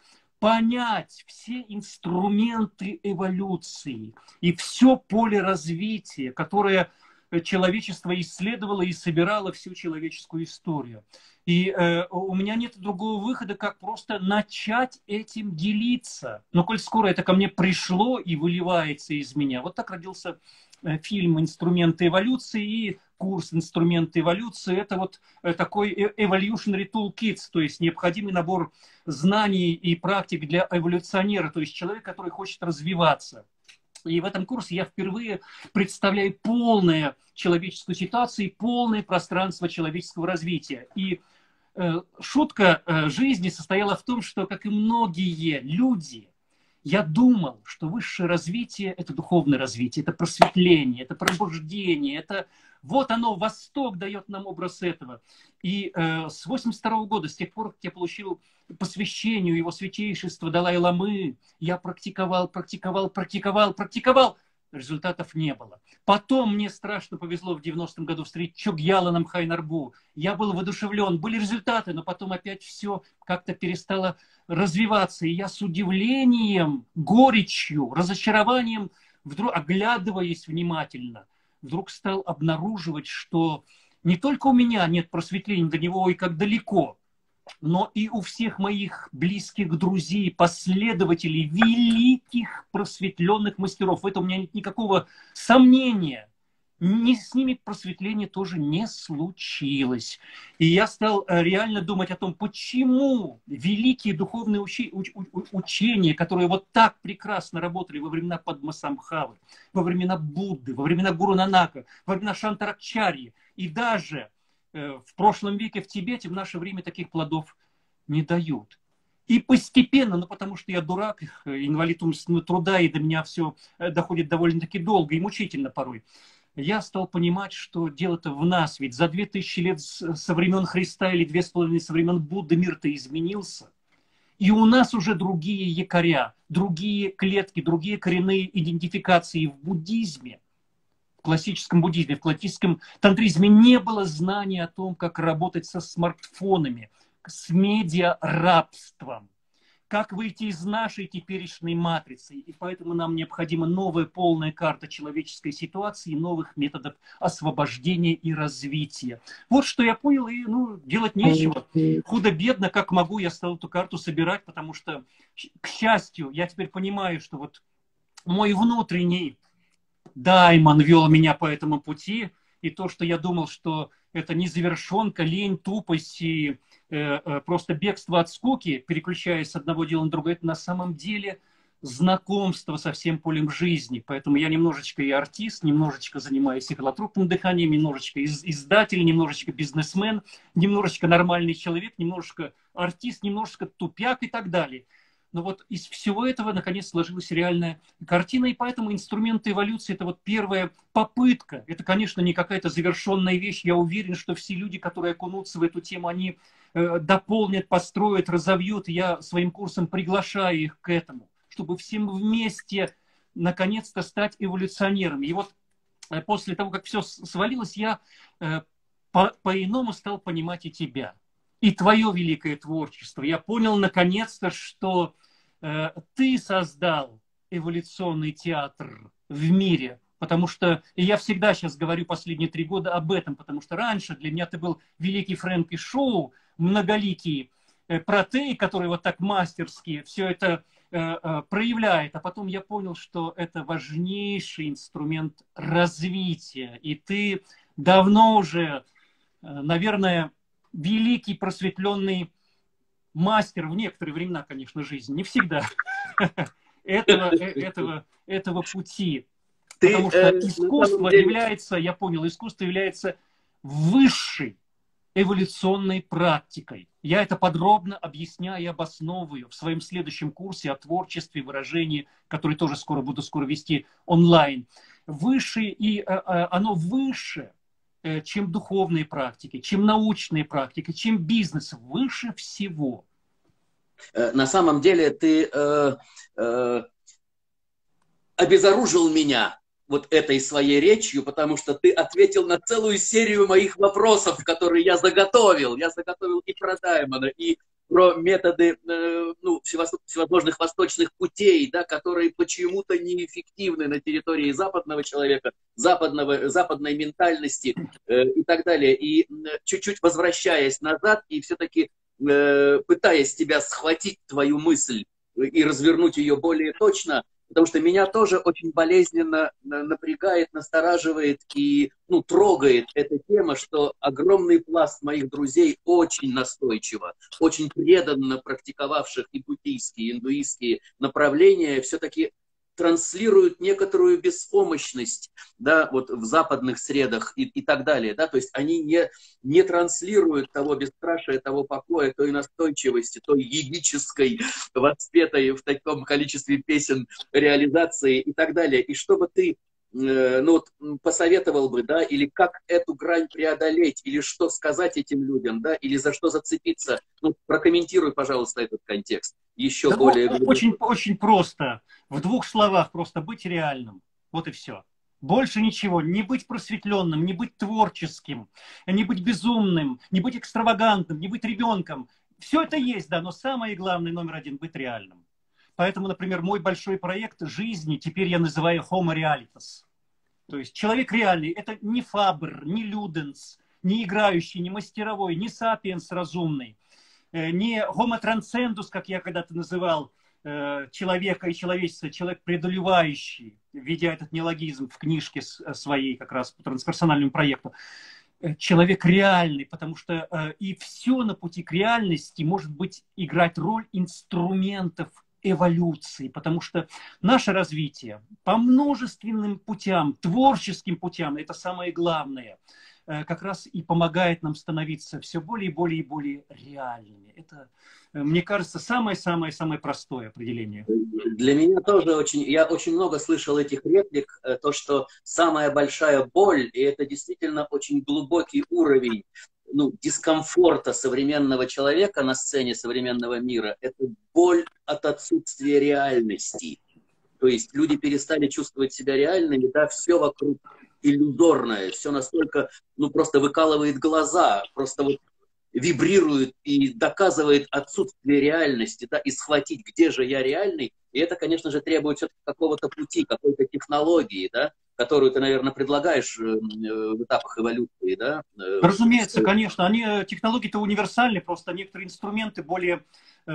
понять все инструменты эволюции и все поле развития, которое человечество исследовало и собирало всю человеческую историю. И э, у меня нет другого выхода, как просто начать этим делиться. Но коль скоро это ко мне пришло и выливается из меня, вот так родился э, фильм «Инструменты эволюции» и курс «Инструменты эволюции». Это вот э, такой evolutionary toolkit, то есть необходимый набор знаний и практик для эволюционера, то есть человека, который хочет развиваться. И в этом курсе я впервые представляю полную человеческую ситуацию и полное пространство человеческого развития. И э, шутка э, жизни состояла в том, что, как и многие люди, я думал, что высшее развитие – это духовное развитие, это просветление, это пробуждение, это вот оно, Восток дает нам образ этого. И э, с восемьдесят второго года, с тех пор, как я получил посвящению его святейшества Далай-ламы, я практиковал, практиковал, практиковал, практиковал. Результатов не было. Потом мне страшно повезло в девяностом году встретить Чогьяла Намхай-Нарбу. Я был воодушевлен, были результаты, но потом опять все как-то перестало развиваться. И я с удивлением, горечью, разочарованием, вдруг, оглядываясь внимательно, вдруг стал обнаруживать, что не только у меня нет просветления до него, и как далеко, но и у всех моих близких друзей, последователей, великих просветленных мастеров. В этом у меня нет никакого сомнения. Ни с ними просветление тоже не случилось. И я стал реально думать о том, почему великие духовные учи, уч, учения, которые вот так прекрасно работали во времена Падмасамбхавы, во времена Будды, во времена Гуру Нанака, во времена Шантаракчарьи и даже в прошлом веке в Тибете в наше время таких плодов не дают. И постепенно, ну потому что я дурак, инвалид умственного труда, и до меня все доходит довольно-таки долго и мучительно порой, я стал понимать, что дело-то в нас. Ведь за две тысячи лет со времен Христа или две с половиной со времен Будды мир-то изменился. И у нас уже другие якоря, другие клетки, другие коренные идентификации в буддизме. В классическом буддизме, в классическом тантризме не было знания о том, как работать со смартфонами, с медиарабством, как выйти из нашей теперешней матрицы. И поэтому нам необходима новая полная карта человеческой ситуации, новых методов освобождения и развития. Вот что я понял, и ну, делать нечего. Худо-бедно, как могу, я стал эту карту собирать, потому что, к счастью, я теперь понимаю, что вот мой внутренний Даймон вел меня по этому пути, и то, что я думал, что это незавершенка, лень, тупость и э, э, просто бегство от скуки, переключаясь с одного дела на другое, это на самом деле знакомство со всем полем жизни. Поэтому я немножечко и артист, немножечко занимаюсь и голотрупным дыханием, немножечко из издатель, немножечко бизнесмен, немножечко нормальный человек, немножечко артист, немножечко тупяк и так далее. Но вот из всего этого, наконец, сложилась реальная картина, и поэтому инструменты эволюции – это вот первая попытка. Это, конечно, не какая-то завершенная вещь. Я уверен, что все люди, которые окунутся в эту тему, они э, дополнят, построят, разовьют. И я своим курсом приглашаю их к этому, чтобы всем вместе, наконец-то, стать эволюционерами. И вот э, после того, как все свалилось, я э, по- по-иному стал понимать и тебя. И твое великое творчество. Я понял, наконец-то, что э, ты создал эволюционный театр в мире. Потому что, и я всегда сейчас говорю последние три года об этом, потому что раньше для меня ты был великий Фрэнки Шоу, многоликий э, протей, который вот так мастерски все это э, э, проявляет. А потом я понял, что это важнейший инструмент развития. И ты давно уже, э, наверное, великий просветленный мастер в некоторые времена, конечно, жизни, не всегда, этого, этого, этого пути. Ты, Потому что э, искусство деле... является, я понял, искусство является высшей эволюционной практикой. Я это подробно объясняю и обосновываю в своем следующем курсе о творчестве и выражении, который тоже скоро буду скоро вести онлайн. Выше, и оно выше, чем духовные практики, чем научные практики, чем бизнес, выше всего. На самом деле ты э, э, обезоружил меня вот этой своей речью, потому что ты ответил на целую серию моих вопросов, которые я заготовил. Я заготовил и про Даймона, и про методы э, ну, всевозможных восточных путей, да, которые почему-то неэффективны на территории западного человека, западного, западной ментальности э, и так далее. И чуть-чуть возвращаясь назад и все-таки э, пытаясь тебя схватить, твою мысль, и развернуть ее более точно, потому что меня тоже очень болезненно напрягает, настораживает и ну, трогает эта тема, что огромный пласт моих друзей очень настойчиво, очень преданно практиковавших и буддийские, и индуистские направления, все-таки транслируют некоторую беспомощность, да, вот в западных средах и, и так далее. Да, то есть они не, не транслируют того бесстрашия, того покоя, той настойчивости, той егической, воспетой в таком количестве песен реализации и так далее. И чтобы ты э, ну, вот, посоветовал бы, да, или как эту грань преодолеть, или что сказать этим людям, да, или за что зацепиться, ну, прокомментируй, пожалуйста, этот контекст еще Да, более... ну, очень, очень просто. В двух словах просто быть реальным. Вот и все. Больше ничего. Не быть просветленным, не быть творческим, не быть безумным, не быть экстравагантным, не быть ребенком. Все это есть, да, но самое главное, номер один, быть реальным. Поэтому, например, мой большой проект жизни теперь я называю Homo Realitas. То есть человек реальный. Это не Фабр, не Люденс, не играющий, не мастеровой, не сапиенс разумный, не Homo Transcendus, как я когда-то называл, человека и человечества, человек преодолевающий, введя этот неологизм в книжке своей как раз по трансперсональному проекту. Человек реальный, потому что и все на пути к реальности может быть играть роль инструментов эволюции, потому что наше развитие по множественным путям, творческим путям, это самое главное, как раз и помогает нам становиться все более и более и более реальными. Это, мне кажется, самое-самое-самое простое определение. Для меня тоже очень, я очень много слышал этих реплик, то, что самая большая боль, и это действительно очень глубокий уровень ну, дискомфорта современного человека на сцене современного мира, это боль от отсутствия реальности. То есть люди перестали чувствовать себя реальными, да, все вокруг иллюзорное, все настолько, ну, просто выкалывает глаза, просто вот вибрирует и доказывает отсутствие реальности, да, и схватить, где же я реальный, и это, конечно же, требует все-таки какого-то пути, какой-то технологии, да, которую ты, наверное, предлагаешь в этапах эволюции, да? Разумеется, конечно, они, технологии-то универсальны, просто некоторые инструменты более,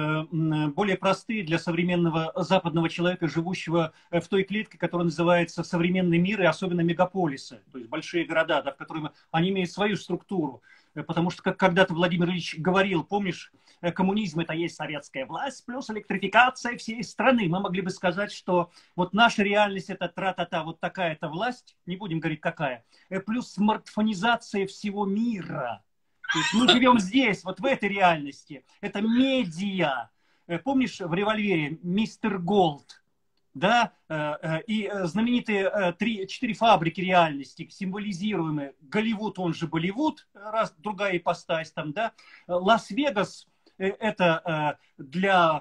более простые для современного западного человека, живущего в той клетке, которая называется современный мир, и особенно мегаполисы, то есть большие города, да, в которых они имеют свою структуру. Потому что, как когда-то Владимир Ильич говорил, помнишь, коммунизм это есть советская власть плюс электрификация всей страны. Мы могли бы сказать, что вот наша реальность это тра-та-та, вот такая-то власть, не будем говорить какая, плюс смартфонизация всего мира. То есть мы живем здесь, вот в этой реальности. Это медиа. Помнишь в «Револьвере» мистер Голд? Да, и знаменитые три-четыре фабрики реальности, символизируемые. Голливуд, он же Болливуд, раз, другая ипостась там, да. Лас-Вегас это для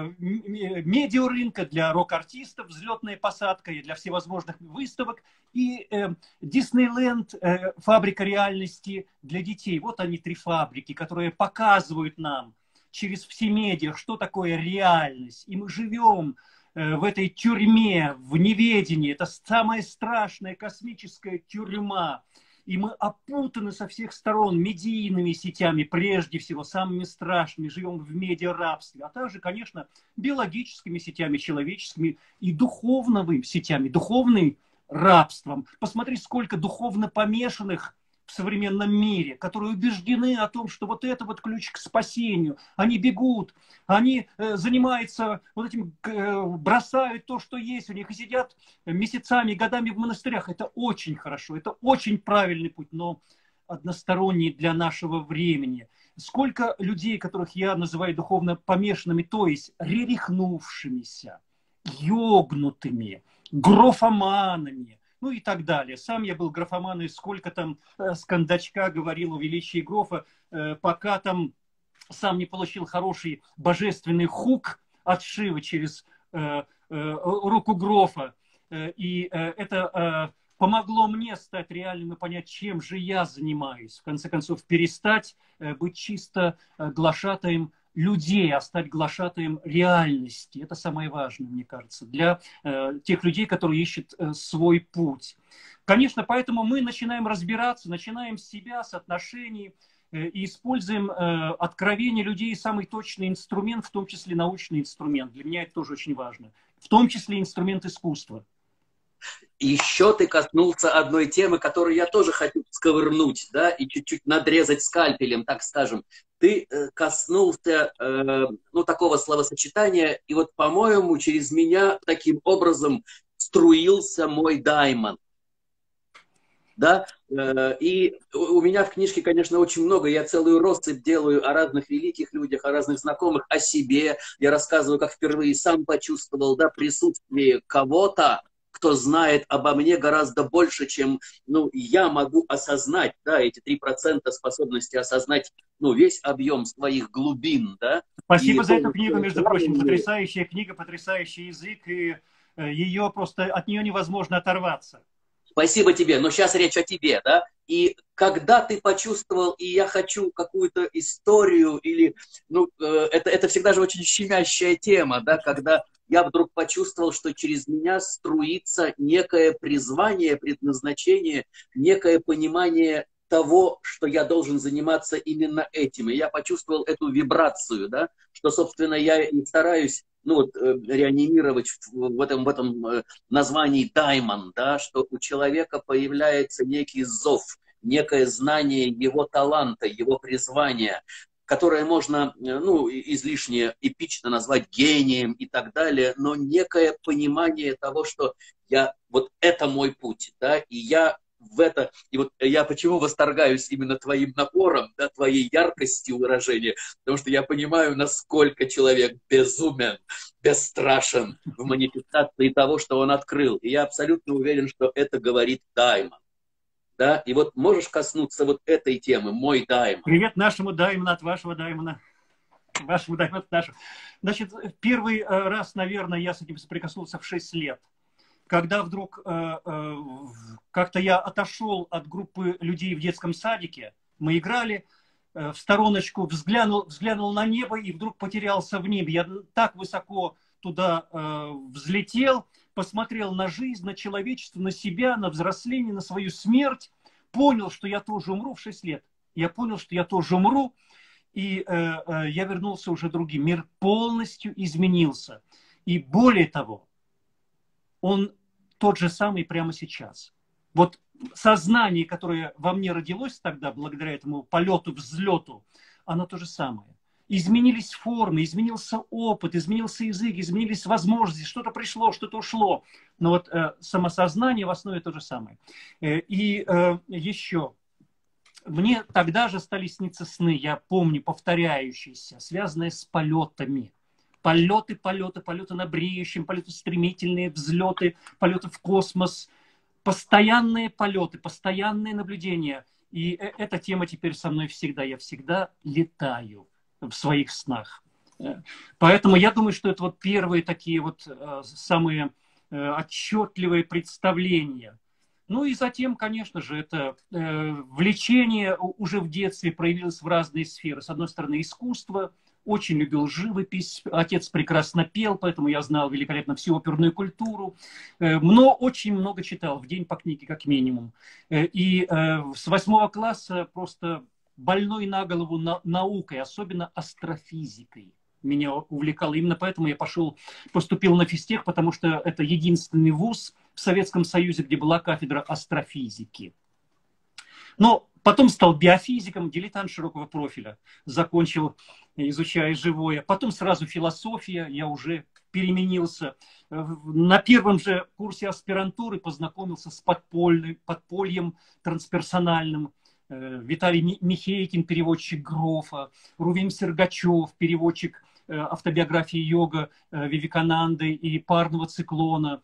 медиарынка, для рок-артистов, взлетная посадка и для всевозможных выставок. И Диснейленд, фабрика реальности для детей. Вот они, три фабрики, которые показывают нам через все медиа, что такое реальность. И мы живем в этой тюрьме, в неведении. Это самая страшная космическая тюрьма. И мы опутаны со всех сторон медийными сетями, прежде всего, самыми страшными. Живем в медиарабстве. А также, конечно, биологическими сетями, человеческими и духовными сетями, духовным рабством. Посмотри, сколько духовно помешанных в современном мире, которые убеждены о том, что вот это вот ключ к спасению. Они бегут, они э, занимаются вот этим, э, бросают то, что есть у них, и сидят месяцами, годами в монастырях. Это очень хорошо, это очень правильный путь, но односторонний для нашего времени. Сколько людей, которых я называю духовно помешанными, то есть рерихнувшимися, йогнутыми, графоманами, ну и так далее. Сам я был графоман, и сколько там э, с кондачка говорил о величии грофа, э, пока там сам не получил хороший божественный хук от Шивы через э, э, руку грофа. Э, и э, это... Э, помогло мне стать реальным и понять, чем же я занимаюсь. В конце концов, перестать быть чисто глашатаем людей, а стать глашатаем реальности. Это самое важное, мне кажется, для тех людей, которые ищут свой путь. Конечно, поэтому мы начинаем разбираться, начинаем с себя, с отношений, и используем откровение людей, самый точный инструмент, в том числе научный инструмент. Для меня это тоже очень важно. В том числе инструмент искусства. Еще ты коснулся одной темы, которую я тоже хочу сковырнуть, да, и чуть-чуть надрезать скальпелем, так скажем. Ты э, коснулся, э, ну, такого словосочетания, и вот, по-моему, через меня таким образом струился мой даймон. Да, э, и у меня в книжке, конечно, очень много, я целую россыпь делаю о разных великих людях, о разных знакомых, о себе. Я рассказываю, как впервые сам почувствовал, да, присутствие кого-то, кто знает обо мне гораздо больше, чем, ну, я могу осознать, да, эти три процента способности осознать, ну, весь объем своих глубин, да. Спасибо и за эту книгу, между прочим, потрясающая книга, потрясающий язык, и ее просто, от нее невозможно оторваться. Спасибо тебе, но сейчас речь о тебе, да, и когда ты почувствовал, и я хочу какую-то историю, или, ну, это, это всегда же очень щемящая тема, да, когда я вдруг почувствовал, что через меня струится некое призвание, предназначение, некое понимание того, что я должен заниматься именно этим. И я почувствовал эту вибрацию, да, что, собственно, я и стараюсь, ну, вот, реанимировать в, в, этом, в этом названии «даймон», да, что у человека появляется некий зов, некое знание его таланта, его призвания, которое можно, ну, излишне эпично назвать гением и так далее, но некое понимание того, что я, вот это мой путь, да, и я в это, и вот я почему восторгаюсь именно твоим напором, да, твоей яркостью выражения, потому что я понимаю, насколько человек безумен, бесстрашен в манифестации того, что он открыл, и я абсолютно уверен, что это говорит даймон. Да? И вот можешь коснуться вот этой темы, мой даймон. Привет нашему даймону от вашего даймона. Вашему даймону от нашего. Значит, первый раз, наверное, я с этим соприкоснулся в шесть лет. Когда вдруг э, э, как-то я отошел от группы людей в детском садике, мы играли, э, в стороночку взглянул, взглянул на небо и вдруг потерялся в небе. Я так высоко туда э, взлетел, посмотрел на жизнь, на человечество, на себя, на взросление, на свою смерть, понял, что я тоже умру в шесть лет. Я понял, что я тоже умру, и э, э, я вернулся уже другим. Мир полностью изменился. И более того, он тот же самый прямо сейчас. Вот сознание, которое во мне родилось тогда, благодаря этому полету, взлету, оно то же самое. Изменились формы, изменился опыт, изменился язык, изменились возможности, что-то пришло, что-то ушло. Но вот э, самосознание в основе то же самое. Э, и э, еще, мне тогда же стали сниться сны, я помню, повторяющиеся, связанные с полетами. Полеты, полеты, полеты на бреющем, полеты стремительные, взлеты, полеты в космос, постоянные полеты, постоянные наблюдения. И эта тема теперь со мной всегда. Я всегда летаю в своих снах. Поэтому я думаю, что это вот первые такие вот самые отчетливые представления. Ну и затем, конечно же, это влечение уже в детстве проявилось в разные сферы. С одной стороны, искусство. Очень любил живопись, отец прекрасно пел, поэтому я знал великолепно всю оперную культуру, но очень много читал, в день по книге как минимум. И с восьмого класса просто больной на голову наукой, особенно астрофизикой, меня увлекало. Именно поэтому я пошел, поступил на физтех, потому что это единственный вуз в Советском Союзе, где была кафедра астрофизики. Но потом стал биофизиком, дилетант широкого профиля. Закончил, изучая живое. Потом сразу философия. Я уже переменился. На первом же курсе аспирантуры познакомился с подпольным, подпольем трансперсональным. Виталий Михейкин, переводчик Грофа, Рувим Сергачев, переводчик автобиографии йога Вивекананды и парного циклона,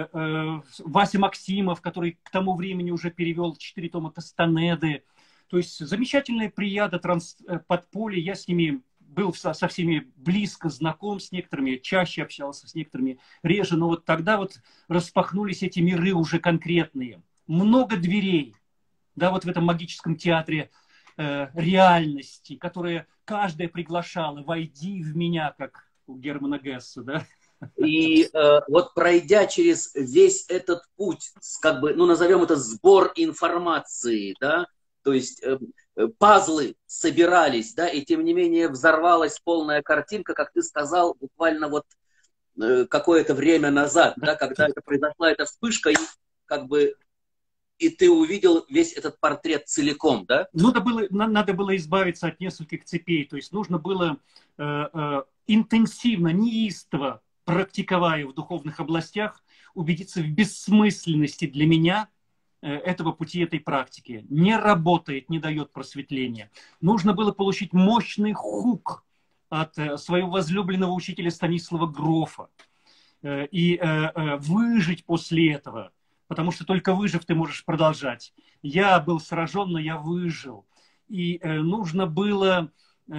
Вася Максимов, который к тому времени уже перевел четыре тома Кастанеды. То есть замечательная плеяда подполья, я с ними был со, со всеми близко знаком, с некоторыми чаще общался, с некоторыми реже, но вот тогда вот распахнулись эти миры уже конкретные. Много дверей, да, вот в этом магическом театре э, реальности, которые каждая приглашала: войди в меня, как у Германа Гесса, да. И э, вот пройдя через весь этот путь, как бы, ну, назовем это сбор информации, да, то есть э, пазлы собирались, да, и тем не менее взорвалась полная картинка, как ты сказал, буквально вот э, какое-то время назад, да, когда это произошла эта вспышка, и как бы и ты увидел весь этот портрет целиком, да? Надо было, надо было избавиться от нескольких цепей, то есть нужно было э, э, интенсивно, неистово, практиковая в духовных областях, убедиться в бессмысленности для меня этого пути, этой практики. Не работает, не дает просветления. Нужно было получить мощный хук от своего возлюбленного учителя Станислава Грофа и выжить после этого, потому что только выжив ты можешь продолжать. Я был сражен, но я выжил. И нужно было,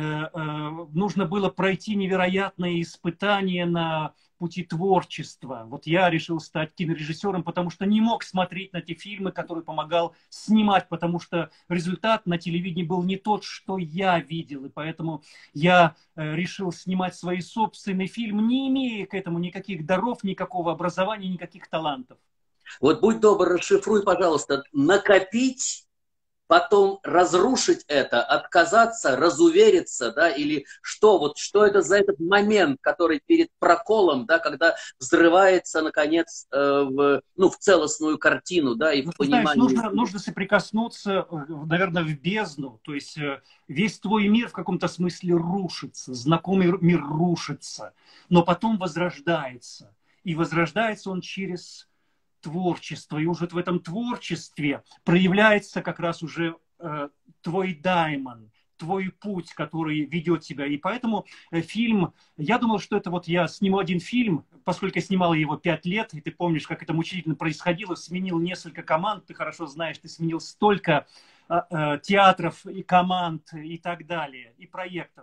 нужно было пройти невероятные испытания на пути творчества. Вот я решил стать кинорежиссером, потому что не мог смотреть на те фильмы, которые помогал снимать, потому что результат на телевидении был не тот, что я видел. И поэтому я решил снимать свои собственные фильмы, не имея к этому никаких даров, никакого образования, никаких талантов. Вот будь добр, расшифруй, пожалуйста, накопить, потом разрушить это, отказаться, разувериться, да, или что, вот что это за этот момент, который перед проколом, да, когда взрывается, наконец, э, в, ну, в целостную картину, да, и в понимании. Знаешь, нужно, нужно соприкоснуться, наверное, в бездну, то есть весь твой мир в каком-то смысле рушится, знакомый мир рушится, но потом возрождается, и возрождается он через творчество, и уже в этом творчестве проявляется как раз уже э, твой даймон, твой путь, который ведет тебя. И поэтому э, фильм, я думал, что это вот я сниму один фильм, поскольку я снимал его пять лет, и ты помнишь, как это мучительно происходило, сменил несколько команд, ты хорошо знаешь, ты сменил столько э, э, театров и команд и так далее, и проектов.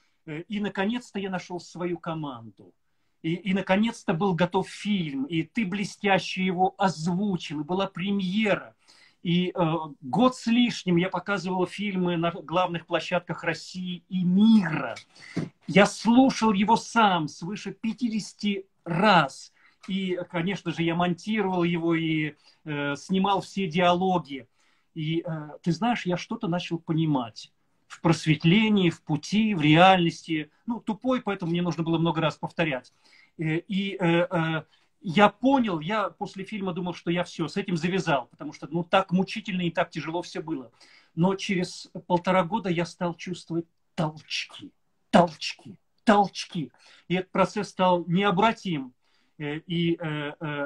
И, наконец-то, я нашел свою команду. И, и наконец-то был готов фильм, и ты блестяще его озвучил, и была премьера. И э, год с лишним я показывал фильмы на главных площадках России и мира. Я слушал его сам свыше пятидесяти раз. И, конечно же, я монтировал его и э, снимал все диалоги. И э, ты знаешь, я что-то начал понимать. В просветлении, в пути, в реальности. Ну, тупой, поэтому мне нужно было много раз повторять. И э, э, я понял, я после фильма думал, что я все, с этим завязал, потому что ну так мучительно и так тяжело все было. Но через полтора года я стал чувствовать толчки, толчки, толчки. И этот процесс стал необратим. И э, э,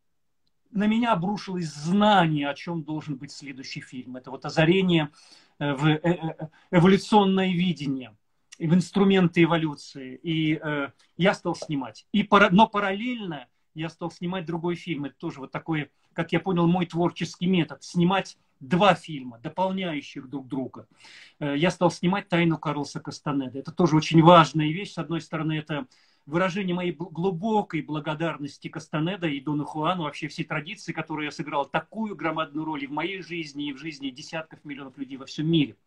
на меня обрушилось знание, о чем должен быть следующий фильм. Это вот озарение в эволюционное видение, в инструменты эволюции. И э, я стал снимать. И пара... Но параллельно я стал снимать другой фильм. Это тоже вот такой, как я понял, мой творческий метод. Снимать два фильма, дополняющих друг друга. Э, я стал снимать «Тайну Карлоса Кастанеды». Это тоже очень важная вещь. С одной стороны, это выражение моей глубокой благодарности Кастанеда и Дону Хуану, вообще всей традиции, которую я сыграл такую громадную роль и в моей жизни, и в жизни десятков миллионов людей во всем мире.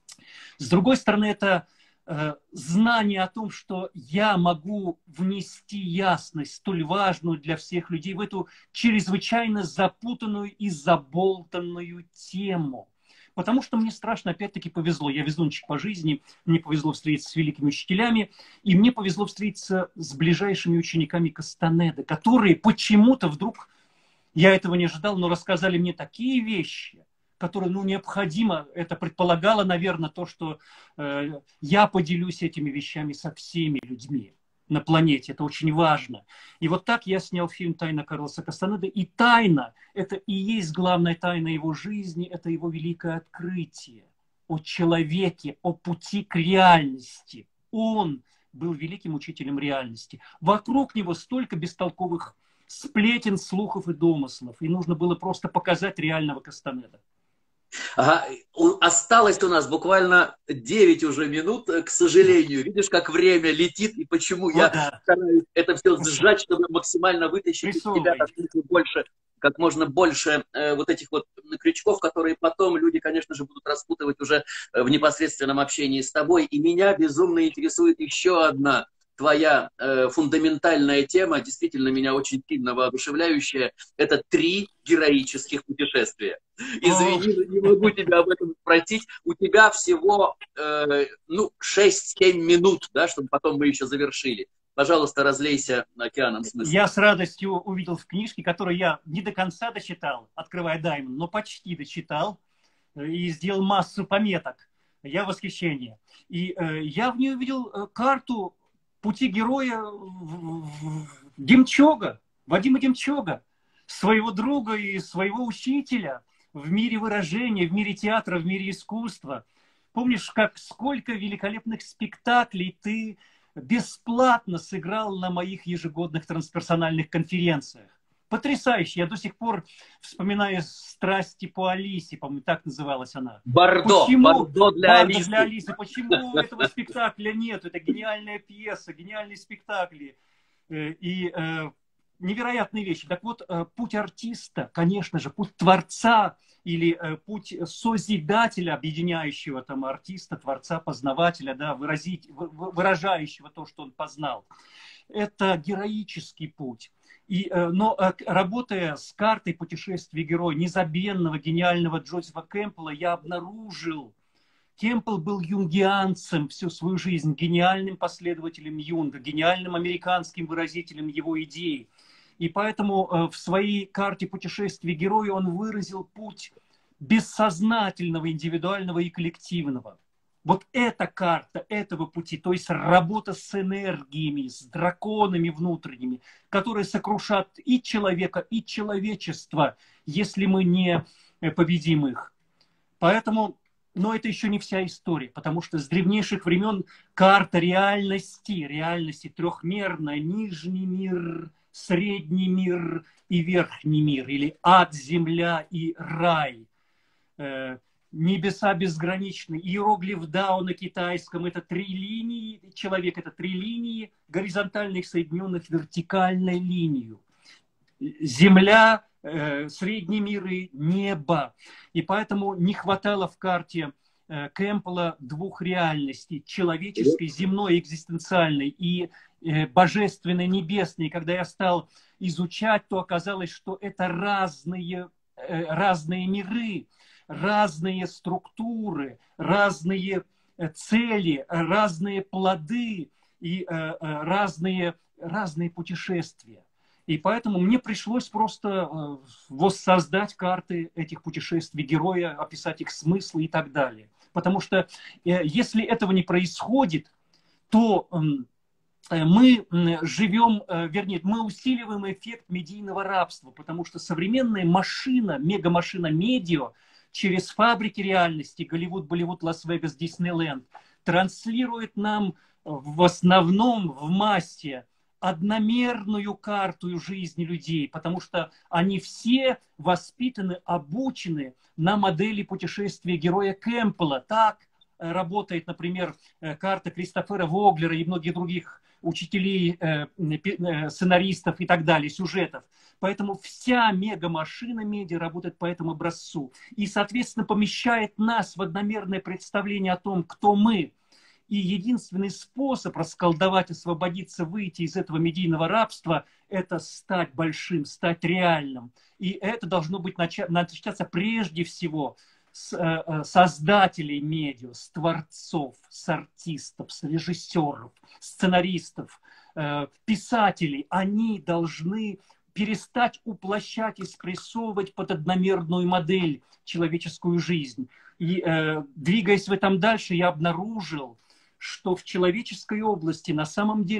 С другой стороны, это э, знание о том, что я могу внести ясность, столь важную для всех людей, в эту чрезвычайно запутанную и заболтанную тему. Потому что мне страшно, опять-таки, повезло. Я везунчик по жизни, мне повезло встретиться с великими учителями, и мне повезло встретиться с ближайшими учениками Кастанеды, которые почему-то вдруг, я этого не ожидал, но рассказали мне такие вещи, которые, ну, необходимо, это предполагало, наверное, то, что э, я поделюсь этими вещами со всеми людьми. на планете. Это очень важно. И вот так я снял фильм «Тайна Карлоса Кастанеды». И тайна, это и есть главная тайна его жизни, это его великое открытие о человеке, о пути к реальности. Он был великим учителем реальности. Вокруг него столько бестолковых сплетен, слухов и домыслов. И нужно было просто показать реального Кастанеда. Ага. Осталось у нас буквально девять уже минут, к сожалению. Видишь, как время летит, и почему О, я да. стараюсь это все сжать, чтобы максимально вытащить из тебя как можно больше, как можно больше э, вот этих вот крючков, которые потом люди, конечно же, будут распутывать уже в непосредственном общении с тобой. И меня безумно интересует еще одна твоя э, фундаментальная тема, действительно меня очень сильно воодушевляющая, это три героических путешествия. Извини, но не могу тебя об этом спросить. У тебя всего э, ну, шесть-семь минут, да, чтобы потом мы еще завершили. Пожалуйста, разлейся океаном смысла. Я с радостью увидел в книжке, которую я не до конца дочитал, открывая Даймон, но почти дочитал и сделал массу пометок. Я в восхищении. И э, я в ней увидел э, карту пути героя Демчога, Вадима Демчога, своего друга и своего учителя в мире выражения, в мире театра, в мире искусства. Помнишь, как сколько великолепных спектаклей ты бесплатно сыграл на моих ежегодных трансперсональных конференциях? Потрясающе. Я до сих пор вспоминаю «Страсти по Алисе», по-моему, так называлась она. Бордо. Почему? Бордо для Бордо Алисы. для Алисы. Почему этого спектакля нет? Это гениальная пьеса, гениальные спектакли. И э, невероятные вещи. Так вот, э, путь артиста, конечно же, путь творца или э, путь созидателя, объединяющего там артиста, творца, познавателя, да, выразить, выражающего то, что он познал. Это героический путь. И, но работая с картой путешествий героя, незабвенного, гениального Джозефа Кэмпбелла, я обнаружил, Кэмпбелл был юнгианцем всю свою жизнь, гениальным последователем Юнга, гениальным американским выразителем его идей. И поэтому в своей карте путешествий героя он выразил путь бессознательного, индивидуального и коллективного. Вот эта карта этого пути, то есть работа с энергиями, с драконами внутренними, которые сокрушат и человека, и человечество, если мы не победим их. Поэтому, но это еще не вся история, потому что с древнейших времен карта реальности, реальности трехмерная, нижний мир, средний мир и верхний мир, или ад, земля и рай. Небеса безграничны. Иероглиф Дао на китайском — это три линии. Человек — это три линии, горизонтальных, соединенных вертикальной линией. Земля, э, средний мир и небо. И поэтому не хватало в карте э, Кэмпбелла двух реальностей. Человеческой, земной, экзистенциальной и э, божественной, небесной. И когда я стал изучать, то оказалось, что это разные, э, разные миры, разные структуры, разные цели, разные плоды и э, разные, разные путешествия. И поэтому мне пришлось просто э, воссоздать карты этих путешествий героя, описать их смыслы и так далее. Потому что э, если этого не происходит, то э, мы живем, э, вернее, мы усиливаем эффект медийного рабства, потому что современная машина, мегамашина медиа, через фабрики реальности, Голливуд, Болливуд, Лас-Вегас, Диснейленд, транслирует нам в основном в массе одномерную карту жизни людей, потому что они все воспитаны, обучены на модели путешествия героя Кэмпбелла. Так работает, например, карта Кристофера Воглера и многих других учителей, сценаристов и так далее, сюжетов. Поэтому вся мегамашина медиа работает по этому образцу. И, соответственно, помещает нас в одномерное представление о том, кто мы. И единственный способ расколдовать, освободиться, выйти из этого медийного рабства – это стать большим, стать реальным. И это должно быть начаться прежде всего с создателей медиа, с творцов, с артистов, с режиссеров, сценаристов, писателей. Они должны перестать уплощать и спрессовывать под одномерную модель человеческую жизнь. И э, двигаясь в этом дальше, я обнаружил, что в человеческой области на самом деле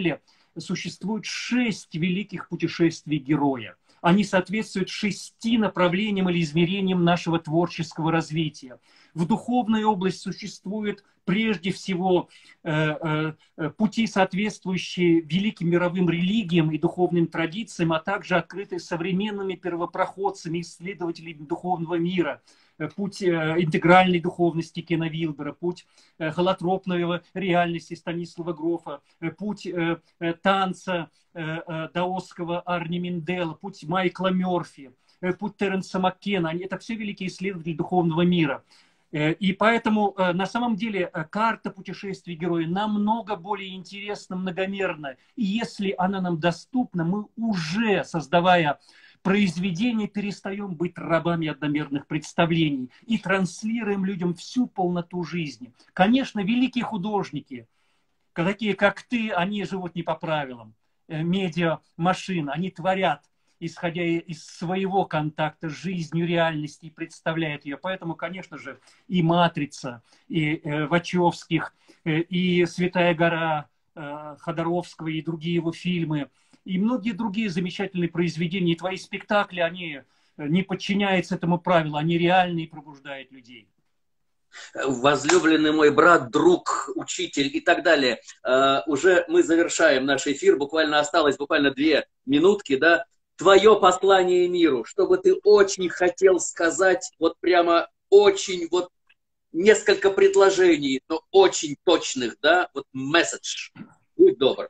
существует шесть великих путешествий героя. Они соответствуют шести направлениям или измерениям нашего творческого развития. В духовной области существует прежде всего э, э, пути, соответствующие великим мировым религиям и духовным традициям, а также открытые современными первопроходцами, исследователями духовного мира. Путь интегральной духовности Кена Вилбера, путь холотропной реальности Станислава Грофа, путь танца даосского Арни Миндела, путь Майкла Мерфи, путь Теренса Маккена. Это все великие исследователи духовного мира. И поэтому на самом деле карта путешествий героя намного более интересна, многомерна. И если она нам доступна, мы уже, создавая произведение, перестаем быть рабами одномерных представлений и транслируем людям всю полноту жизни. Конечно, великие художники, такие как ты, они живут не по правилам. Медиа-машины, они творят, исходя из своего контакта с жизнью, реальности, и представляют ее. Поэтому, конечно же, и «Матрица», и Вачовских, и «Святая гора» Ходоровского, и другие его фильмы, и многие другие замечательные произведения, и твои спектакли, они не подчиняются этому правилу, они реальны и пробуждают людей. Возлюбленный мой брат, друг, учитель и так далее. Uh, уже мы завершаем наш эфир, буквально осталось буквально две минутки, да. Твое послание миру, что бы ты очень хотел сказать, вот прямо очень, вот несколько предложений, но очень точных, да, вот месседж. Будь добр.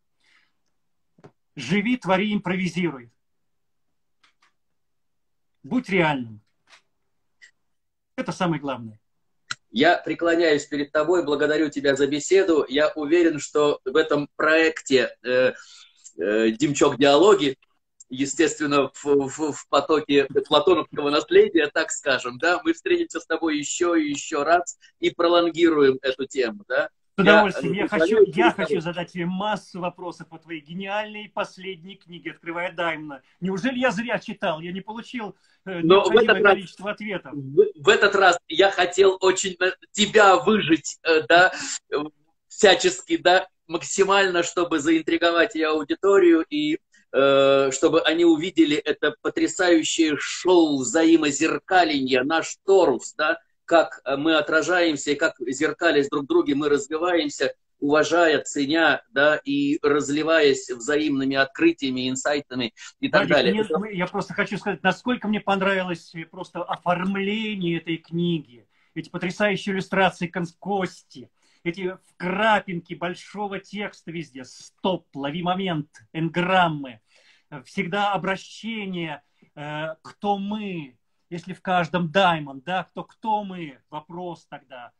Живи, твори, импровизируй. Будь реальным. Это самое главное. Я преклоняюсь перед тобой, благодарю тебя за беседу. Я уверен, что в этом проекте э, э, «Димчок Диалоги», естественно, в, в, в потоке платоновского наследия, так скажем, да, мы встретимся с тобой еще и еще раз и пролонгируем эту тему, да. С удовольствием. Я, я, хочу, я хочу задать тебе массу вопросов по твоей гениальной последней книге «Открывая Даймона». Неужели я зря читал? Я не получил э, необходимое количество раз, ответов. В, в этот раз я хотел очень тебя выжить, э, да, всячески, да, максимально, чтобы заинтриговать и аудиторию, и э, чтобы они увидели это потрясающее шоу взаимозеркаления, наш торус, да, как мы отражаемся, и как зеркалясь друг в друге, мы развиваемся, уважая, ценя, да, и разливаясь взаимными открытиями, инсайтами и так Вадик, далее. Мне, я просто хочу сказать, насколько мне понравилось просто оформление этой книги, эти потрясающие иллюстрации Кости, эти вкрапинки большого текста везде, стоп, лови момент, энграммы, всегда обращение, э, кто мы, если в каждом даймон, да, кто, кто мы, вопрос тогда.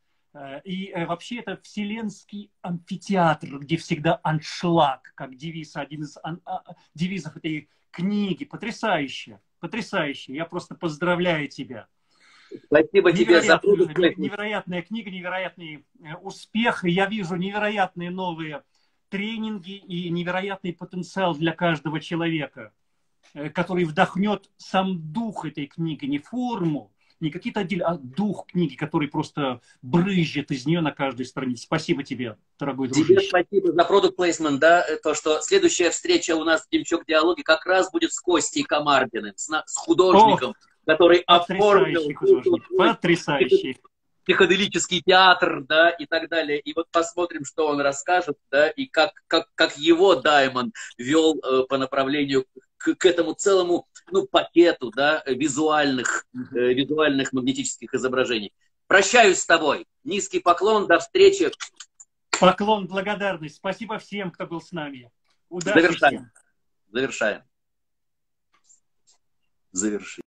И вообще это вселенский амфитеатр, где всегда аншлаг, как девиз, один из ан, девизов этой книги. Потрясающе, потрясающе. Я просто поздравляю тебя. Спасибо тебе за продукт. Невероятная книга, невероятный успех. Я вижу невероятные новые тренинги и невероятный потенциал для каждого человека, который вдохнет сам дух этой книги, не форму, не какие-то отдельные, а дух книги, который просто брызжет из нее на каждой странице. Спасибо тебе, дорогой дружище. Тебе спасибо за продукт плейсмент, да, то, что следующая встреча у нас в Димчок Диалоги как раз будет с Костей Комардиным, с, с художником, О, который оформил художник, потрясающий психоделический театр, да, и так далее. И вот посмотрим, что он расскажет, да, и как, как, как его Даймон вел э, по направлению к, к этому целому, ну, пакету, да, визуальных, э, визуальных магнетических изображений. Прощаюсь с тобой. Низкий поклон, до встречи. Поклон, благодарность. Спасибо всем, кто был с нами. Удачи Завершаем. Всем. Завершаем. Завершим.